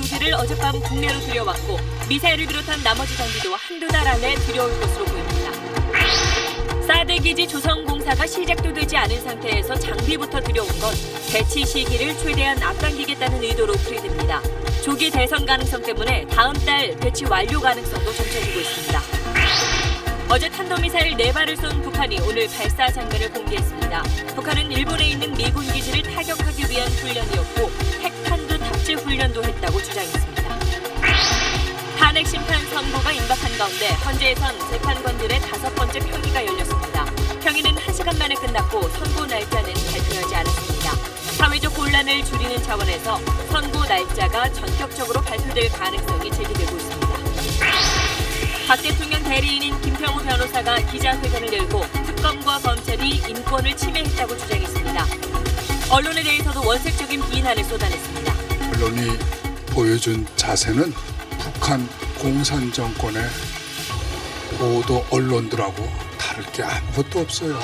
2기를 어젯밤 국내로 들여왔고 미사일을 비롯한 나머지 장비도 한두 달 안에 들여올 것으로 보입니다. 사드 기지 조성 공사가 시작도 되지 않은 상태에서 장비부터 들여온 건 배치 시기를 최대한 앞당기겠다는 의도로 풀이됩니다. 조기 대선 가능성 때문에 다음 달 배치 완료 가능성도 점쳐지고 있습니다. 어제 탄도미사일 4발을 쏜 북한이 오늘 발사 장면을 공개했습니다. 북한은 일본에 있는 미군 기지를 타격하기 위한 훈련이었고 핵탄두 탑재 훈련도 했다고 주장했습니다. 탄핵 심판 선고가 임박한 가운데 헌재에선 재판관들의 5번째 평의가 열렸습니다. 평의는 1시간 만에 끝났고 선고 날짜는 발표하지 않았습니다. 사회적 곤란을 줄이는 차원에서 선고 날짜가 전격적으로 발표될 가능성이 제기되고 있습니다. 박 대통령 대리인인 김평우 변호사가 기자회견을 열고 특검과 검찰이 인권을 침해했다고 주장했습니다. 언론에 대해서도 원색적인 비난을 쏟아냈습니다. 언론이 보여준 자세는 북한 공산정권의 보도 언론들하고 다를 게 아무것도 없어요.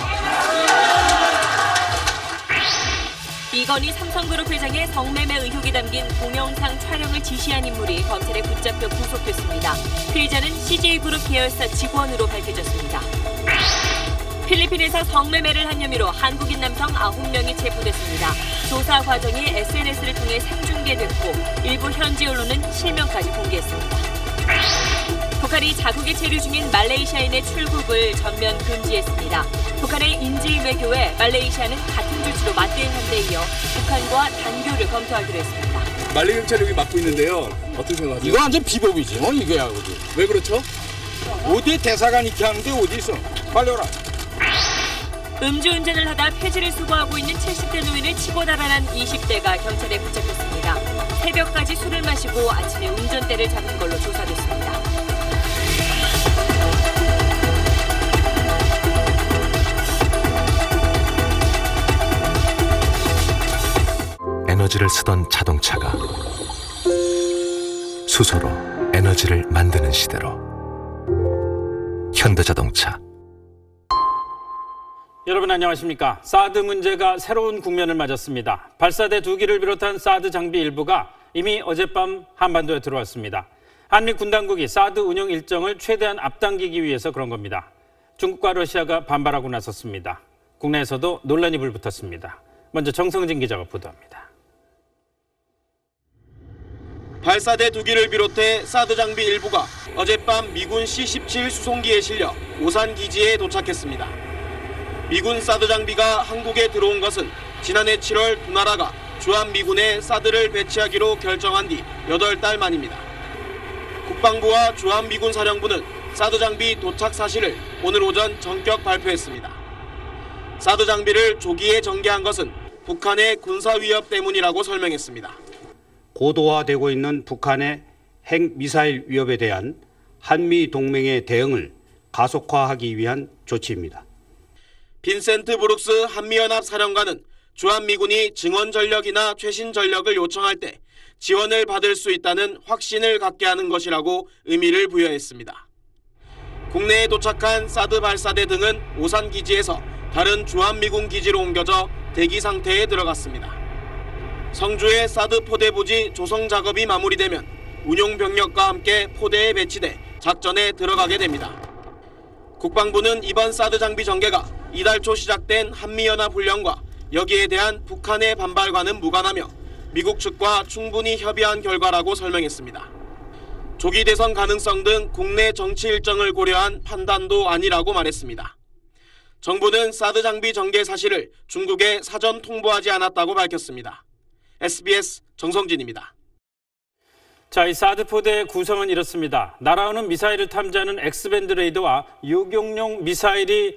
이건희 삼성그룹 회장의 성매매 의혹이 담긴 동영상 촬영을 지시한 인물이 검찰에 붙잡혀 구속됐습니다. 피의자는 CJ그룹 계열사 직원으로 밝혀졌습니다. 필리핀에서 성매매를 한 혐의로 한국인 남성 9명이 체포됐습니다. 조사 과정이 SNS를 통해 생중계됐고 일부 현지 언론은 실명까지 공개했습니다. 북한이 자국에 체류 중인 말레이시아인의 출국을 전면 금지했습니다. 북한의 인질 외교에 말레이시아는 같은 조치로 맞대응한 데 이어 북한과 단교를 검토하기로 했습니다. 말레이 경찰이 여기 맡고 있는데요. 어떻게 생각하세요? 이거 완전 비법이지. 이거야. 왜 그렇죠? 어디에 대사관 이렇게 하는데 어디 있어? 빨리 오라. 음주운전을 하다 폐지를 수거하고 있는 70대 노인을 치고 달아난 20대가 경찰에 붙잡혔습니다. 새벽까지 술을 마시고 아침에 운전대를 잡은 걸로 조사됐습니다. 에너지를 쓰던 자동차가 수소로 에너지를 만드는 시대로 현대자동차. 여러분 안녕하십니까? 사드 문제가 새로운 국면을 맞았습니다. 발사대 2기를 비롯한 사드 장비 일부가 이미 어젯밤 한반도에 들어왔습니다. 한미 군당국이 사드 운영 일정을 최대한 앞당기기 위해서 그런 겁니다. 중국과 러시아가 반발하고 나섰습니다. 국내에서도 논란이 불붙었습니다. 먼저 정성진 기자가 보도합니다. 발사대 2기를 비롯해 사드 장비 일부가 어젯밤 미군 C-17 수송기에 실려 오산 기지에 도착했습니다. 미군 사드 장비가 한국에 들어온 것은 지난해 7월 두 나라가 주한미군에 사드를 배치하기로 결정한 뒤 8달 만입니다. 국방부와 주한미군 사령부는 사드 장비 도착 사실을 오늘 오전 전격 발표했습니다. 사드 장비를 조기에 전개한 것은 북한의 군사 위협 때문이라고 설명했습니다. 고도화되고 있는 북한의 핵미사일 위협에 대한 한미 동맹의 대응을 가속화하기 위한 조치입니다. 빈센트 브룩스 한미연합 사령관은 주한미군이 증원 전력이나 최신 전력을 요청할 때 지원을 받을 수 있다는 확신을 갖게 하는 것이라고 의미를 부여했습니다. 국내에 도착한 사드 발사대 등은 오산 기지에서 다른 주한미군 기지로 옮겨져 대기 상태에 들어갔습니다. 성주의 사드 포대 부지 조성 작업이 마무리되면 운용 병력과 함께 포대에 배치돼 작전에 들어가게 됩니다. 국방부는 이번 사드 장비 전개가 이달 초 시작된 한미연합 훈련과 여기에 대한 북한의 반발과는 무관하며 미국 측과 충분히 협의한 결과라고 설명했습니다. 조기 대선 가능성 등 국내 정치 일정을 고려한 판단도 아니라고 말했습니다. 정부는 사드 장비 전개 사실을 중국에 사전 통보하지 않았다고 밝혔습니다. SBS 정성진입니다. 자, 이 사드 포대의 구성은 이렇습니다. 날아오는 미사일을 탐지하는 X밴드 레이더와 요격용 미사일을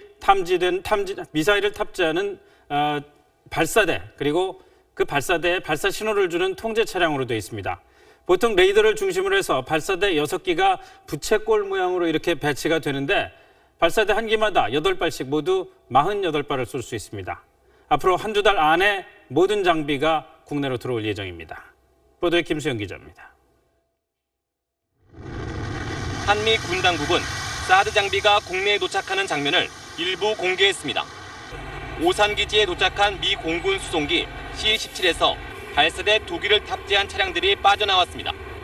탑재하는 발사대, 그리고 그 발사대에 발사 신호를 주는 통제 차량으로 되어 있습니다. 보통 레이더를 중심으로 해서 발사대 6기가 부채꼴 모양으로 이렇게 배치가 되는데 발사대 한 기마다 8발씩 모두 48발을 쏠 수 있습니다. 앞으로 한두 달 안에 모든 장비가 국내로 들어올 예정입니다. 보도에 김수영 기자입니다. 한미 군 당국은 사드 장비가 국내에 도착하는 장면을 일부 공개했습니다. 오산 기지에 도착한 미 공군 수송기 C-17에서 발사대 2기를 탑재한 차량들이 빠져나왔습니다.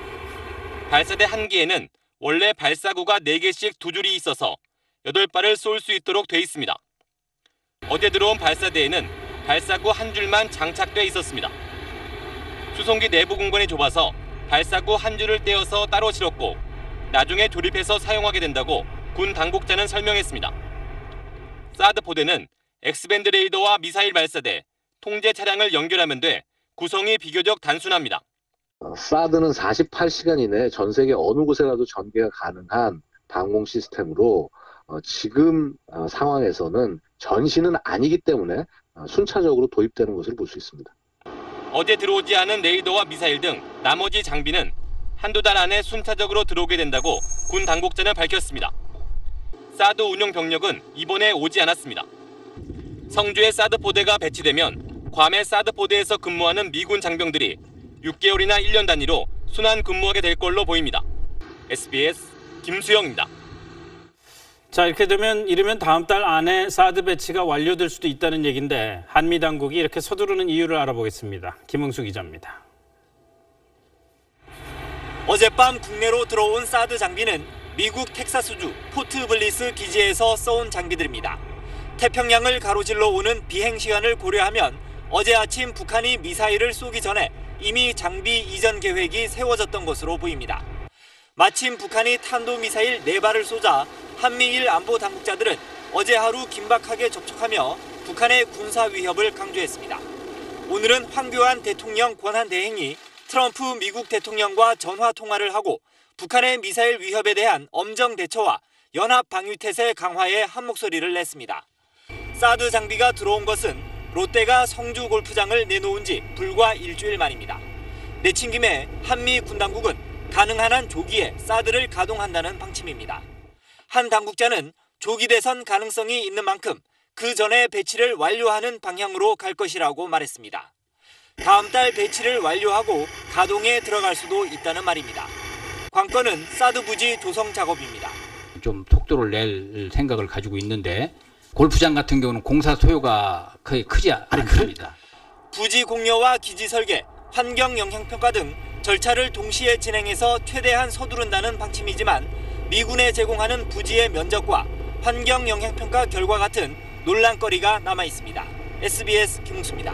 발사대 한 기에는 원래 발사구가 4개씩 두 줄이 있어서 8발을 쏠 수 있도록 돼 있습니다. 어제 들어온 발사대에는 발사구 한 줄만 장착돼 있었습니다. 수송기 내부 공간이 좁아서 발사구 한 줄을 떼어서 따로 실었고 나중에 조립해서 사용하게 된다고 군 당국자는 설명했습니다. 사드 포대는 X밴드 레이더와 미사일 발사대, 통제 차량을 연결하면 돼 구성이 비교적 단순합니다. 사드는 48시간 이내에 전 세계 어느 곳에라도 전개가 가능한 방공 시스템으로 지금 상황에서는 전시는 아니기 때문에 순차적으로 도입되는 것을 볼 수 있습니다. 어제 들어오지 않은 레이더와 미사일 등 나머지 장비는 한두 달 안에 순차적으로 들어오게 된다고 군 당국자는 밝혔습니다. 사드 운용 병력은 이번에 오지 않았습니다. 성주에 사드 포대가 배치되면 괌의 사드 포대에서 근무하는 미군 장병들이 6개월이나 1년 단위로 순환 근무하게 될 걸로 보입니다. SBS 김수영입니다. 자, 이렇게 되면 이르면 다음 달 안에 사드 배치가 완료될 수도 있다는 얘기인데 한미 당국이 이렇게 서두르는 이유를 알아보겠습니다. 김흥수 기자입니다. 어젯밤 국내로 들어온 사드 장비는 미국 텍사스주 포트 블리스 기지에서 쏘온 장비들입니다. 태평양을 가로질러 오는 비행 시간을 고려하면 어제 아침 북한이 미사일을 쏘기 전에 이미 장비 이전 계획이 세워졌던 것으로 보입니다. 마침 북한이 탄도미사일 4발을 쏘자 한미일 안보 당국자들은 어제 하루 긴박하게 접촉하며 북한의 군사 위협을 강조했습니다. 오늘은 황교안 대통령 권한대행이 트럼프 미국 대통령과 전화 통화를 하고 북한의 미사일 위협에 대한 엄정 대처와 연합 방위태세 강화에 한 목소리를 냈습니다. 사드 장비가 들어온 것은 롯데가 성주 골프장을 내놓은 지 불과 일주일 만입니다. 내친 김에 한미 군 당국은 가능한 한 조기에 사드를 가동한다는 방침입니다. 한 당국자는 조기 대선 가능성이 있는 만큼 그 전에 배치를 완료하는 방향으로 갈 것이라고 말했습니다. 다음 달 배치를 완료하고 가동에 들어갈 수도 있다는 말입니다. 관건은 사드 부지 조성 작업입니다. 좀 속도를 낼 생각을 가지고 있는데 골프장 같은 경우는 공사 소요가 거의 크지 않습니다. 부지 공여와 기지 설계, 환경 영향 평가 등 절차를 동시에 진행해서 최대한 서두른다는 방침이지만 미군에 제공하는 부지의 면적과 환경 영향 평가 결과 같은 논란거리가 남아 있습니다. SBS 김웅수입니다.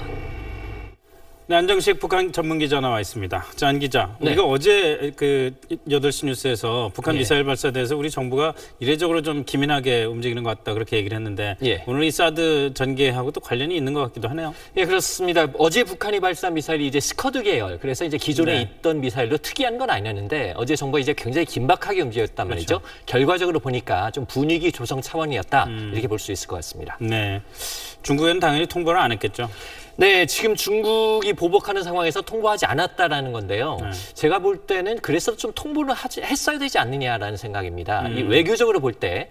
네, 안정식 북한 전문기자 나와 있습니다. 자, 안 기자, 네. 우리가 어제 그 8시 뉴스에서 북한 예. 미사일 발사대에서 우리 정부가 이례적으로 좀 기민하게 움직이는 것 같다 그렇게 얘기를 했는데 예. 오늘 이 사드 전개하고 또 관련이 있는 것 같기도 하네요. 예, 그렇습니다. 어제 북한이 발사한 미사일이 이제 스커드 계열, 그래서 이제 기존에 네. 있던 미사일로 특이한 건 아니었는데 어제 정부가 이제 굉장히 긴박하게 움직였단 말이죠. 그렇죠. 결과적으로 보니까 좀 분위기 조성 차원이었다 이렇게 볼 수 있을 것 같습니다. 네, 중국에는 당연히 통보를 안 했겠죠. 네, 지금 중국이 보복하는 상황에서 통보하지 않았다라는 건데요. 네. 제가 볼 때는 그래서 좀 통보를 했어야 되지 않느냐라는 생각입니다. 이 외교적으로 볼 때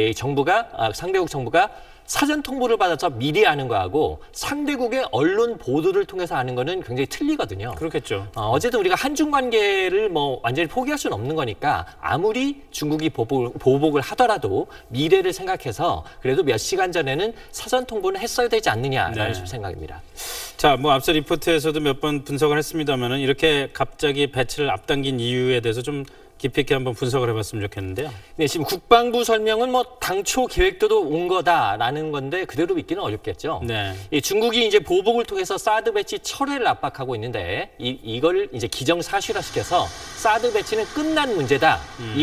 정부가 상대국 정부가 사전 통보를 받아서 미리 아는 거하고 상대국의 언론 보도를 통해서 아는 거는 굉장히 틀리거든요. 그렇겠죠. 어쨌든 우리가 한중 관계를 뭐 완전히 포기할 수는 없는 거니까 아무리 중국이 보복을 하더라도 미래를 생각해서 그래도 몇 시간 전에는 사전 통보는 했어야 되지 않느냐라는 네. 생각입니다. 자, 뭐 앞서 리포트에서도 몇 번 분석을 했습니다만은 이렇게 갑자기 배치를 앞당긴 이유에 대해서 좀 깊이 있게 한번 분석을 해봤으면 좋겠는데요. 네, 지금 국방부 설명은 뭐 당초 계획대로 온 거다라는 건데 그대로 믿기는 어렵겠죠. 네. 이 중국이 이제 보복을 통해서 사드 배치 철회를 압박하고 있는데 이걸 이제 기정사실화시켜서 사드 배치는 끝난 문제다.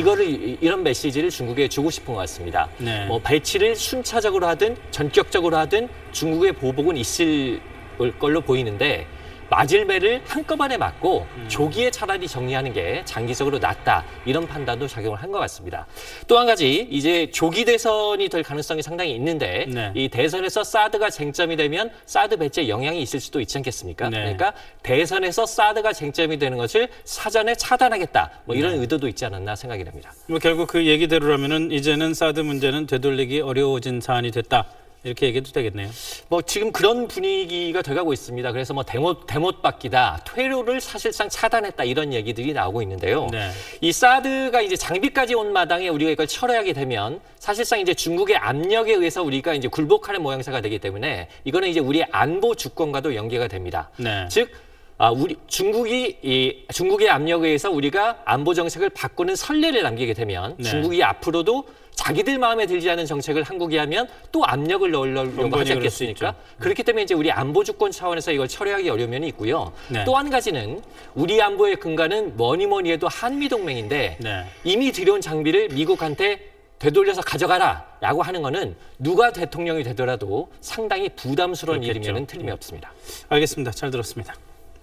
이런 메시지를 중국에 주고 싶은 것 같습니다. 네. 뭐 배치를 순차적으로 하든 전격적으로 하든 중국의 보복은 있을 걸로 보이는데. 맞을 매를 한꺼번에 맞고 조기에 차라리 정리하는 게 장기적으로 낫다. 이런 판단도 작용을 한 것 같습니다. 또 한 가지 이제 조기 대선이 될 가능성이 상당히 있는데 네. 이 대선에서 사드가 쟁점이 되면 사드 배치에 영향이 있을 수도 있지 않겠습니까? 네. 그러니까 대선에서 사드가 쟁점이 되는 것을 사전에 차단하겠다. 뭐 이런 네. 의도도 있지 않았나 생각이 됩니다. 뭐 결국 그 얘기대로라면은 이제는 사드 문제는 되돌리기 어려워진 사안이 됐다. 이렇게 얘기해도 되겠네요. 뭐 지금 그런 분위기가 돼가고 있습니다. 그래서 뭐 대못 받기다, 퇴로를 사실상 차단했다 이런 얘기들이 나오고 있는데요. 네. 이 사드가 이제 장비까지 온 마당에 우리가 이걸 철회하게 되면 사실상 이제 중국의 압력에 의해서 우리가 이제 굴복하는 모양새가 되기 때문에 이거는 이제 우리의 안보 주권과도 연계가 됩니다. 네. 즉 중국의 압력에 의해서 우리가 안보 정책을 바꾸는 선례를 남기게 되면 네. 중국이 앞으로도 자기들 마음에 들지 않은 정책을 한국이 하면 또 압력을 넣으려고 하지 않겠습니까? 그렇기 때문에 이제 우리 안보 주권 차원에서 이걸 처리하기 어려운 면이 있고요. 네. 또 한 가지는 우리 안보의 근간은 뭐니 해도 한미 동맹인데 네. 이미 들여온 장비를 미국한테 되돌려서 가져가라라고 하는 거는 누가 대통령이 되더라도 상당히 부담스러운 일이면 틀림이 없습니다. 알겠습니다. 잘 들었습니다.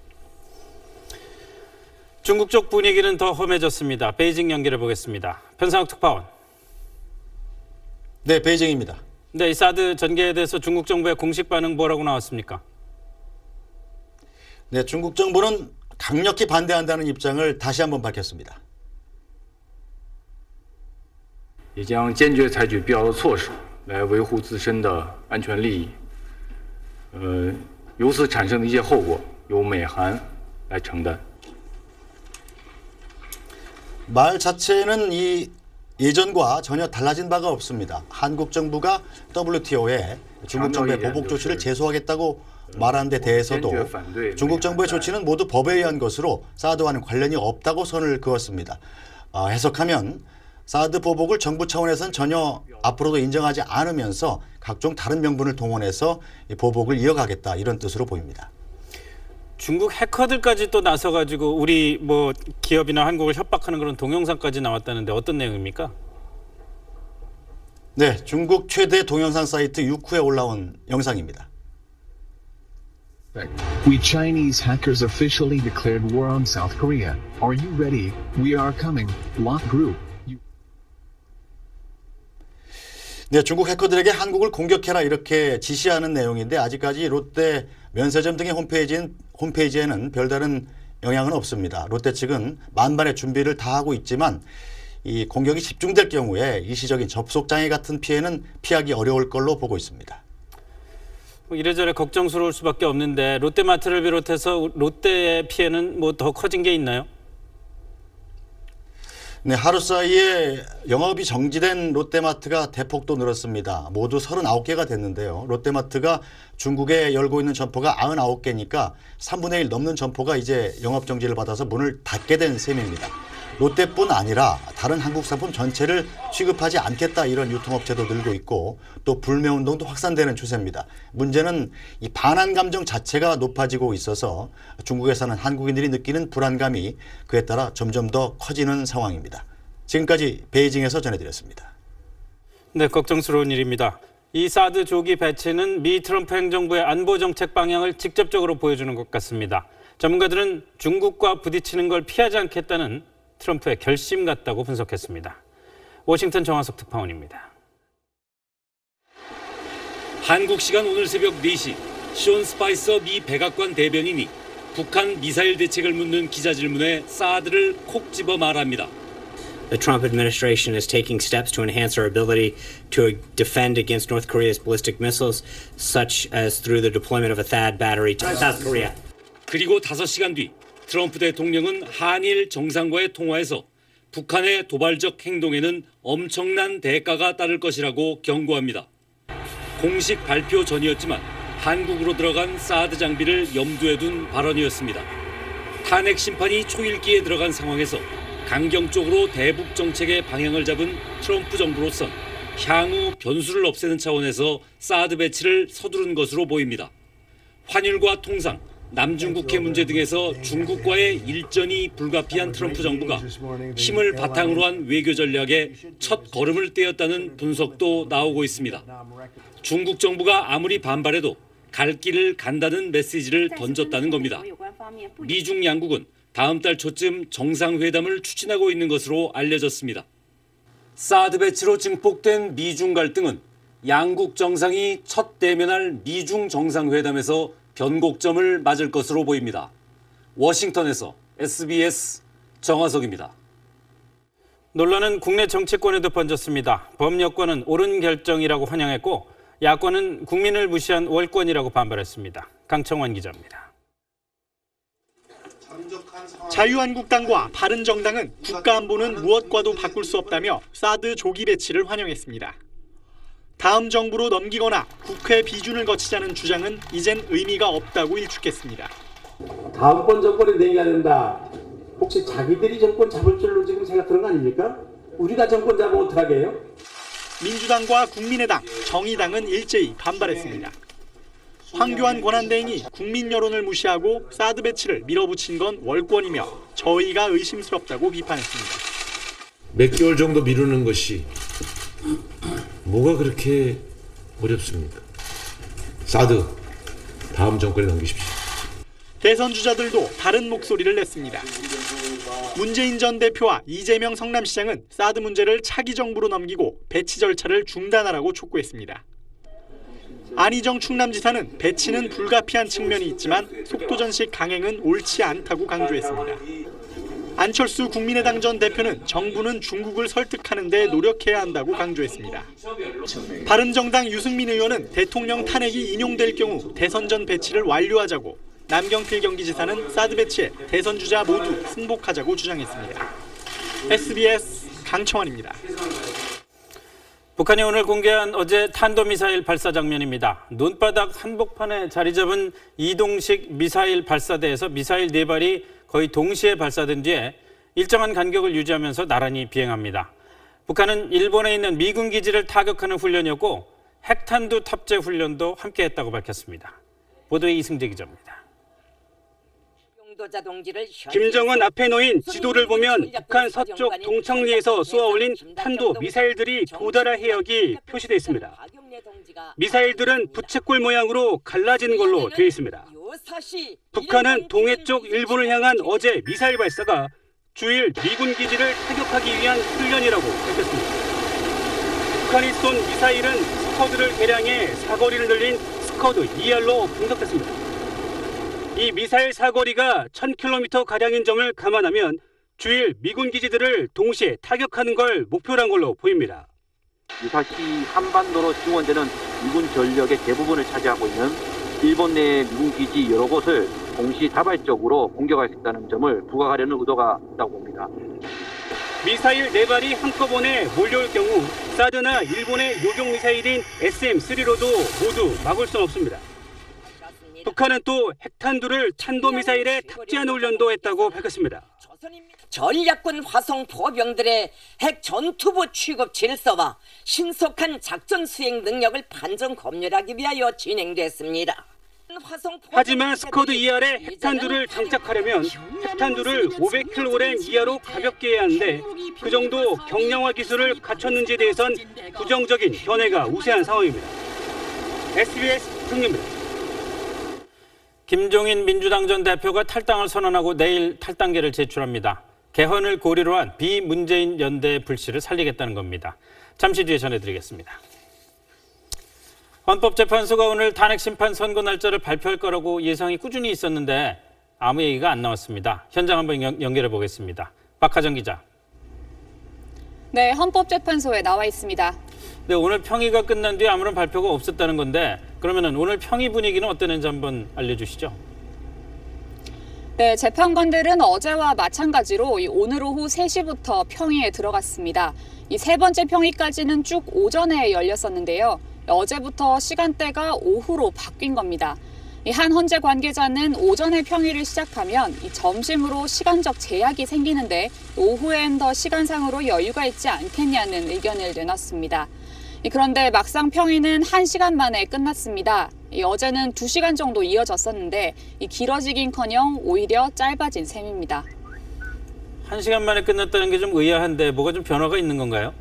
중국 쪽 분위기는 더 험해졌습니다. 베이징 연결해 보겠습니다. 변상욱 특파원. 네, 베이징입니다. 네, 이 사드 전개에 대해서 중국 정부의 공식 반응 뭐라고 나왔습니까? 네, 중국 정부는 강력히 반대한다는 입장을 다시 한번 밝혔습니다. 也将坚决采取必要的措施来维护自身的安全利益。由此产生的一些后果由美韩来承担。 말 자체는 이 예전과 전혀 달라진 바가 없습니다. 한국 정부가 WTO에 중국 정부의 보복 조치를 제소하겠다고 말한 데 대해서도 중국 정부의 조치는 모두 법에 의한 것으로 사드와는 관련이 없다고 선을 그었습니다. 해석하면 사드 보복을 정부 차원에서는 전혀 앞으로도 인정하지 않으면서 각종 다른 명분을 동원해서 보복을 이어가겠다 이런 뜻으로 보입니다. 중국 해커들까지 또 나서가지고 우리 뭐 기업이나 한국을 협박하는 그런 동영상까지 나왔다는데 어떤 내용입니까? 네, 중국 최대 동영상 사이트 유쿠에 올라온 영상입니다. We Chinese hackers officially declared war on South Korea. Are you ready? We are coming. Lock group. 네, 중국 해커들에게 한국을 공격해라 이렇게 지시하는 내용인데 아직까지 롯데 면세점 등의 홈페이지에는 별다른 영향은 없습니다. 롯데 측은 만반의 준비를 다 하고 있지만 이 공격이 집중될 경우에 일시적인 접속 장애 같은 피해는 피하기 어려울 걸로 보고 있습니다. 이래저래 걱정스러울 수밖에 없는데 롯데마트를 비롯해서 롯데의 피해는 뭐 더 커진 게 있나요? 네, 하루 사이에 영업이 정지된 롯데마트가 대폭도 늘었습니다. 모두 39개가 됐는데요. 롯데마트가 중국에 열고 있는 점포가 99개니까 3분의 1 넘는 점포가 이제 영업 정지를 받아서 문을 닫게 된 셈입니다. 롯데뿐 아니라 다른 한국 상품 전체를 취급하지 않겠다 이런 유통업체도 늘고 있고 또 불매운동도 확산되는 추세입니다. 문제는 이 반한 감정 자체가 높아지고 있어서 중국에 사는 한국인들이 느끼는 불안감이 그에 따라 점점 더 커지는 상황입니다. 지금까지 베이징에서 전해드렸습니다. 네, 걱정스러운 일입니다. 이 사드 조기 배치는 미 트럼프 행정부의 안보 정책 방향을 직접적으로 보여주는 것 같습니다. 전문가들은 중국과 부딪히는 걸 피하지 않겠다는 트럼프의 결심 같다고 분석했습니다. 워싱턴 정화석 특파원입니다. 한국 시간 오늘 새벽 4시 션 스파이서 미 백악관 대변인이 북한 미사일 대책을 묻는 기자 질문에 사드를 콕 집어 말합니다. The Trump administration is taking steps to enhance our ability to defend against North Korea's ballistic missiles, such as through the deployment of a THAAD battery to South Korea. 그리고 5시간 뒤 트럼프 대통령은 한일 정상과의 통화에서 북한의 도발적 행동에는 엄청난 대가가 따를 것이라고 경고합니다. 공식 발표 전이었지만 한국으로 들어간 사드 장비를 염두에 둔 발언이었습니다. 탄핵 심판이 초읽기에 들어간 상황에서 강경적으로 대북 정책의 방향을 잡은 트럼프 정부로선 향후 변수를 없애는 차원에서 사드 배치를 서두른 것으로 보입니다. 환율과 통상, 남중국해 문제 등에서 중국과의 일전이 불가피한 트럼프 정부가 힘을 바탕으로 한 외교 전략에 첫 걸음을 떼었다는 분석도 나오고 있습니다. 중국 정부가 아무리 반발해도 갈 길을 간다는 메시지를 던졌다는 겁니다. 미중 양국은 다음 달 초쯤 정상회담을 추진하고 있는 것으로 알려졌습니다. 사드 배치로 증폭된 미중 갈등은 양국 정상이 첫 대면할 미중 정상회담에서 변곡점을 맞을 것으로 보입니다. 워싱턴에서 SBS 정화석입니다. 논란은 국내 정치권에도 번졌습니다. 범여권은 옳은 결정이라고 환영했고 야권은 국민을 무시한 월권이라고 반발했습니다. 강청환 기자입니다. 자유한국당과 바른정당은 국가안보는 무엇과도 바꿀 수 없다며 사드 조기 배치를 환영했습니다. 다음 정부로 넘기거나 국회 비준을 거치자는 주장은 이젠 의미가 없다고 일축했습니다. 다음번 정권에 내야 된다. 혹시 자기들이 정권 잡을 줄로 지금 생각하는 거 아닙니까? 우리가 정권 잡으면 어떡하게 해요? 민주당과 국민의당, 정의당은 일제히 반발했습니다. 황교안 권한대행이 국민 여론을 무시하고 사드 배치를 밀어붙인 건 월권이며 저희가 의심스럽다고 비판했습니다. 몇 개월 정도 미루는 것이 뭐가 그렇게 어렵습니까? 사드 다음 정권에 넘기십시오. 대선 주자들도 다른 목소리를 냈습니다. 문재인 전 대표와 이재명 성남시장은 사드 문제를 차기 정부로 넘기고 배치 절차를 중단하라고 촉구했습니다. 안희정 충남지사는 배치는 불가피한 측면이 있지만 속도전식 강행은 옳지 않다고 강조했습니다. 안철수 국민의당 전 대표는 정부는 중국을 설득하는 데 노력해야 한다고 강조했습니다. 바른정당 유승민 의원은 대통령 탄핵이 인용될 경우 대선 전 배치를 완료하자고, 남경필 경기지사는 사드 배치에 대선 주자 모두 승복하자고 주장했습니다. SBS 강청원입니다. 북한이 오늘 공개한 어제 탄도미사일 발사 장면입니다. 논바닥 한복판에 자리 잡은 이동식 미사일 발사대에서 미사일 4발이 거의 동시에 발사된 뒤에 일정한 간격을 유지하면서 나란히 비행합니다. 북한은 일본에 있는 미군 기지를 타격하는 훈련이었고 핵탄두 탑재 훈련도 함께했다고 밝혔습니다. 보도에 이승재 기자입니다. 김정은 앞에 놓인 지도를 보면 북한 서쪽 동창리에서 쏘아올린 탄도 미사일들이 도달할 해역이 표시되어 있습니다. 미사일들은 부채꼴 모양으로 갈라진 걸로 되어 있습니다. 북한은 동해 쪽 일본을 향한 어제 미사일 발사가 주일 미군 기지를 타격하기 위한 훈련이라고 밝혔습니다. 북한이 쏜 미사일은 스커드를 개량해 사거리를 늘린 스커드 2R로 분석됐습니다. 이 미사일 사거리가 1000km가량인 점을 감안하면 주일 미군 기지들을 동시에 타격하는 걸 목표로 한 걸로 보입니다. 유사시 한반도로 지원되는 미군 전력의 대부분을 차지하고 있는 일본 내 미군 기지 여러 곳을 동시다발적으로 공격할 수 있다는 점을 부각하려는 의도가 있다고 봅니다. 미사일 4발이 한꺼번에 몰려올 경우 사드나 일본의 요격 미사일인 SM-3로도 모두 막을 수는 없습니다. 북한은 또 핵탄두를 탄도미사일에 탑재하는 훈련도 했다고 밝혔습니다. 전략군 화성 포병들의 핵 전투부 취급 질서와 신속한 작전 수행 능력을 판정 검열하기 위하여 진행됐습니다. 하지만 스커드 2R에 핵탄두를 장착하려면 핵탄두를 500kg 이하로 가볍게 해야 하는데 그 정도 경량화 기술을 갖췄는지에 대해선 부정적인 견해가 우세한 상황입니다. SBS 승리입니다. 김종인 민주당 전 대표가 탈당을 선언하고 내일 탈당계를 제출합니다. 개헌을 고리로 한 비문재인 연대 불씨를 살리겠다는 겁니다. 잠시 뒤에 전해드리겠습니다. 헌법재판소가 오늘 탄핵심판 선고 날짜를 발표할 거라고 예상이 꾸준히 있었는데 아무 얘기가 안 나왔습니다. 현장 한번 연결해 보겠습니다. 박하정 기자. 네, 헌법재판소에 나와 있습니다. 네, 오늘 평의가 끝난 뒤에 아무런 발표가 없었다는 건데 그러면 오늘 평의 분위기는 어땠는지 한번 알려주시죠. 네, 재판관들은 어제와 마찬가지로 오늘 오후 3시부터 평의에 들어갔습니다. 이 세 번째 평의까지는 쭉 오전에 열렸었는데요. 어제부터 시간대가 오후로 바뀐 겁니다. 한 헌재 관계자는 오전에 평의를 시작하면 점심으로 시간적 제약이 생기는데 오후엔 더 시간상으로 여유가 있지 않겠냐는 의견을 내놨습니다. 그런데 막상 평의는 1시간 만에 끝났습니다. 어제는 2시간 정도 이어졌었는데 길어지긴커녕 오히려 짧아진 셈입니다. 1시간 만에 끝났다는 게 좀 의아한데 뭐가 좀 변화가 있는 건가요?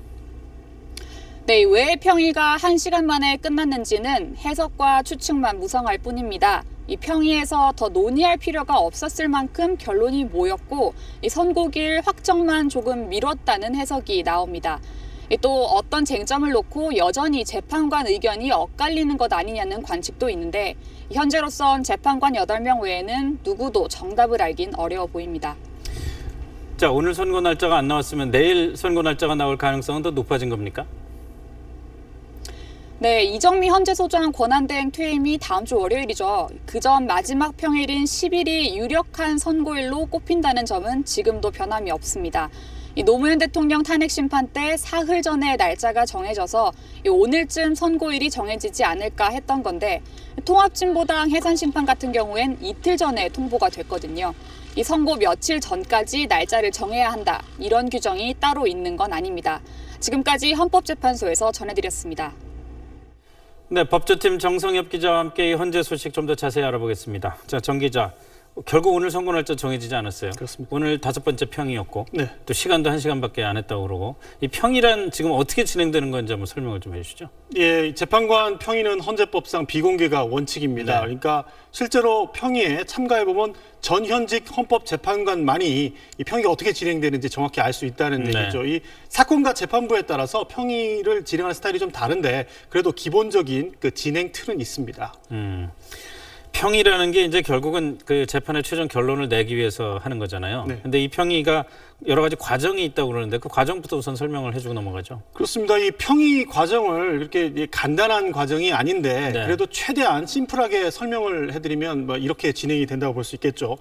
네, 왜 평의가 1시간 만에 끝났는지는 해석과 추측만 무성할 뿐입니다. 이 평의에서 더 논의할 필요가 없었을 만큼 결론이 모였고 선고일 확정만 조금 미뤘다는 해석이 나옵니다. 또 어떤 쟁점을 놓고 여전히 재판관 의견이 엇갈리는 것 아니냐는 관측도 있는데 현재로선 재판관 8명 외에는 누구도 정답을 알긴 어려워 보입니다. 자, 오늘 선고 날짜가 안 나왔으면 내일 선고 날짜가 나올 가능성은 더 높아진 겁니까? 네, 이정미 헌재 소장 권한대행 퇴임이 다음 주 월요일이죠. 그 전 마지막 평일인 10일이 유력한 선고일로 꼽힌다는 점은 지금도 변함이 없습니다. 이 노무현 대통령 탄핵 심판 때 사흘 전에 날짜가 정해져서 오늘쯤 선고일이 정해지지 않을까 했던 건데 통합진보당 해산 심판 같은 경우엔 이틀 전에 통보가 됐거든요. 이 선고 며칠 전까지 날짜를 정해야 한다. 이런 규정이 따로 있는 건 아닙니다. 지금까지 헌법재판소에서 전해드렸습니다. 네, 법조팀 정성엽 기자와 함께 이 헌재 소식 좀 더 자세히 알아보겠습니다. 자, 정 기자. 결국 오늘 선고 날짜 정해지지 않았어요. 그렇습니다. 오늘 5번째 평이었고 네. 또 시간도 1시간밖에 안 했다고 그러고 이 평이란 지금 어떻게 진행되는 건지 한번 설명을 좀 해주시죠. 예, 재판관 평의는 헌재법상 비공개가 원칙입니다. 네. 그러니까 실제로 평의에 참가해보면 전현직 헌법재판관만이 이 평의가 어떻게 진행되는지 정확히 알 수 있다는 네. 얘기죠. 이 사건과 재판부에 따라서 평의를 진행하는 스타일이 좀 다른데 그래도 기본적인 그 진행 틀은 있습니다. 평의라는 게 이제 결국은 그 재판의 최종 결론을 내기 위해서 하는 거잖아요. 네. 근데 이 평의가 여러 가지 과정이 있다고 그러는데 그 과정부터 우선 설명을 해주고 넘어가죠. 그렇습니다. 이 평의 과정을 이렇게 간단한 과정이 아닌데 네. 그래도 최대한 심플하게 설명을 해드리면 뭐 이렇게 진행이 된다고 볼 수 있겠죠.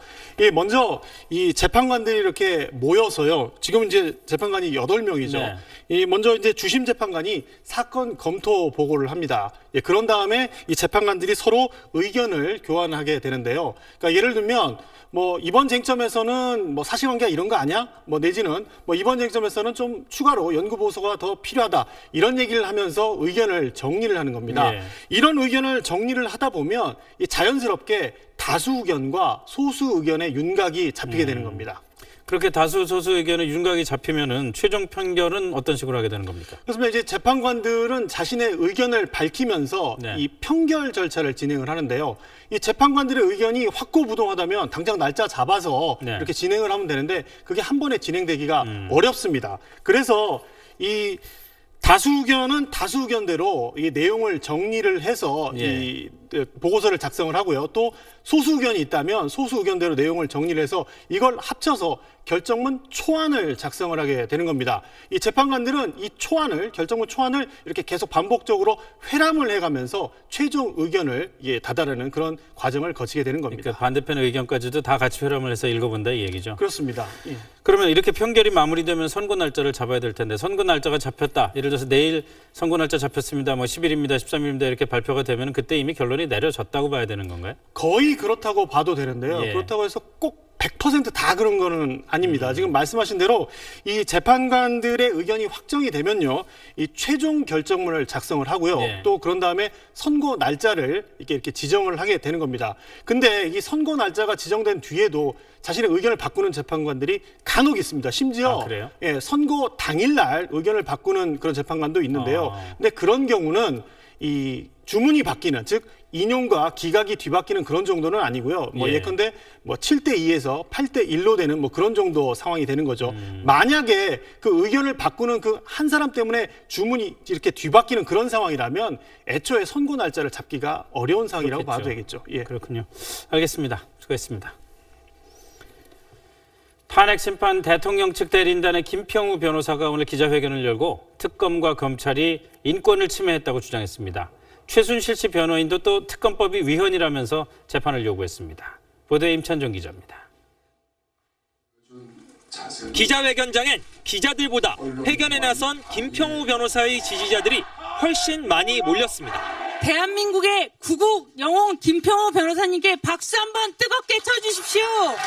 먼저 이 재판관들이 이렇게 모여서요. 지금 이제 재판관이 8명이죠. 네. 먼저 이제 주심 재판관이 사건 검토 보고를 합니다. 그런 다음에 이 재판관들이 서로 의견을 교환하게 되는데요. 그러니까 예를 들면 뭐 이번 쟁점에서는 뭐 사실관계가 이런 거 아니야? 뭐 내지는 뭐 이번 쟁점에서는 좀 추가로 연구 보고서가 더 필요하다. 이런 얘기를 하면서 의견을 정리를 하는 겁니다. 네. 이런 의견을 정리를 하다 보면 이 자연스럽게 다수 의견과 소수 의견의 윤곽이 잡히게 되는 겁니다. 그렇게 다수 소수 의견의 윤곽이 잡히면은 최종 판결은 어떤 식으로 하게 되는 겁니까? 그렇습니다. 이제 재판관들은 자신의 의견을 밝히면서 네. 이 평결 절차를 진행을 하는데요. 이 재판관들의 의견이 확고부동하다면 당장 날짜 잡아서 네. 이렇게 진행을 하면 되는데 그게 한 번에 진행되기가 어렵습니다. 그래서 이 다수 의견은 다수 의견대로 이 내용을 정리를 해서 예. 이 보고서를 작성을 하고요. 또 소수 의견이 있다면 소수 의견대로 내용을 정리를 해서 이걸 합쳐서 결정문 초안을 작성을 하게 되는 겁니다. 이 재판관들은 이 초안을 결정문 초안을 이렇게 계속 반복적으로 회람을 해가면서 최종 의견을 다다르는 그런 과정을 거치게 되는 겁니다. 그러니까 반대편의 의견까지도 다 같이 회람을 해서 읽어본다 이 얘기죠. 그렇습니다. 예. 그러면 이렇게 판결이 마무리되면 선고 날짜를 잡아야 될 텐데 선고 날짜가 잡혔다. 예를 들어서 내일 선고 날짜 잡혔습니다. 뭐 10일입니다. 13일입니다. 이렇게 발표가 되면 그때 이미 결론이 내려졌다고 봐야 되는 건가요? 거의 그렇다고 봐도 되는데요. 예. 그렇다고 해서 꼭 100% 그런 거는 아닙니다. 지금 말씀하신 대로 이 재판관들의 의견이 확정이 되면요, 이 최종 결정문을 작성을 하고요. 네. 또 그런 다음에 선고 날짜를 이렇게 지정을 하게 되는 겁니다. 근데 이 선고 날짜가 지정된 뒤에도 자신의 의견을 바꾸는 재판관들이 간혹 있습니다. 심지어 그래요? 선고 당일날 의견을 바꾸는 그런 재판관도 있는데요. 근데 그런 경우는 이 주문이 바뀌는, 즉 인용과 기각이 뒤바뀌는 그런 정도는 아니고요. 뭐 예. 예컨대 뭐 7대2에서 8대1로 되는 뭐 그런 정도 상황이 되는 거죠. 만약에 그 의견을 바꾸는 그 한 사람 때문에 주문이 이렇게 뒤바뀌는 그런 상황이라면 애초에 선고 날짜를 잡기가 어려운 상황이라고 그렇겠죠. 봐도 되겠죠. 예. 그렇군요. 알겠습니다. 수고했습니다. 탄핵 심판 대통령 측 대리인단의 김평우 변호사가 오늘 기자회견을 열고 특검과 검찰이 인권을 침해했다고 주장했습니다. 최순실 씨 변호인도 또 특검법이 위헌이라면서 재판을 요구했습니다. 보도에 임찬종 기자입니다. 기자회견장엔 기자들보다 회견에 나선 김평우 변호사의 지지자들이 훨씬 많이 몰렸습니다. 대한민국의 구국 영웅 김평우 변호사님께 박수 한번 뜨겁게 쳐주십시오.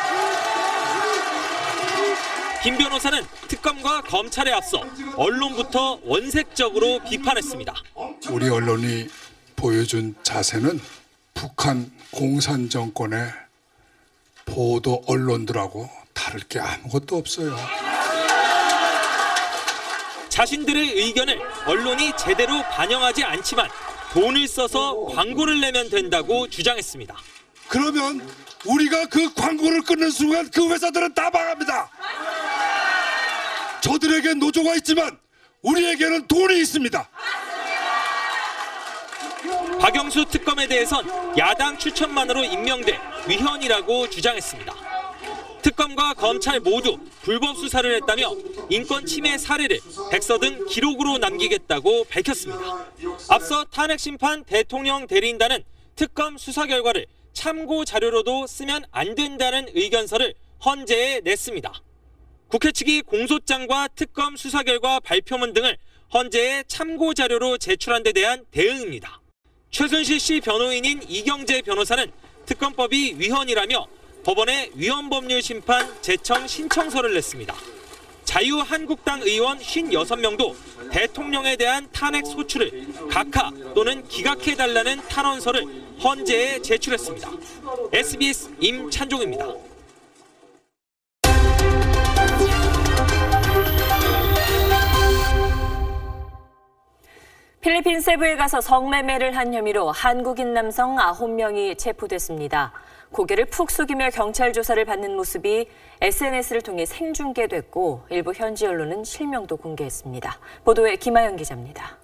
김 변호사는 특검과 검찰에 앞서 언론부터 원색적으로 비판했습니다. 우리 언론이 보여준 자세는 북한 공산 정권의 보도 언론들하고 다를 게 아무것도 없어요. 자신들의 의견을 언론이 제대로 반영하지 않지만 돈을 써서 광고를 내면 된다고 주장했습니다. 그러면 우리가 그 광고를 끊는 순간 그 회사들은 다 망합니다. 저들에게 노조가 있지만 우리에게는 돈이 있습니다. 박영수 특검에 대해선 야당 추천만으로 임명돼 위헌이라고 주장했습니다. 특검과 검찰 모두 불법 수사를 했다며 인권 침해 사례를 백서 등 기록으로 남기겠다고 밝혔습니다. 앞서 탄핵심판 대통령 대리인단은 특검 수사 결과를 참고 자료로도 쓰면 안 된다는 의견서를 헌재에 냈습니다. 국회 측이 공소장과 특검 수사 결과 발표문 등을 헌재에 참고 자료로 제출한 데 대한 대응입니다. 최순실 씨 변호인인 이경재 변호사는 특검법이 위헌이라며 법원에 위헌법률 심판 제청 신청서를 냈습니다. 자유한국당 의원 56명도 대통령에 대한 탄핵 소추를 각하 또는 기각해달라는 탄원서를 헌재에 제출했습니다. SBS 임찬종입니다. 필리핀 세부에 가서 성매매를 한 혐의로 한국인 남성 9명이 체포됐습니다. 고개를 푹 숙이며 경찰 조사를 받는 모습이 SNS를 통해 생중계됐고 일부 현지 언론은 실명도 공개했습니다. 보도에 김아영 기자입니다.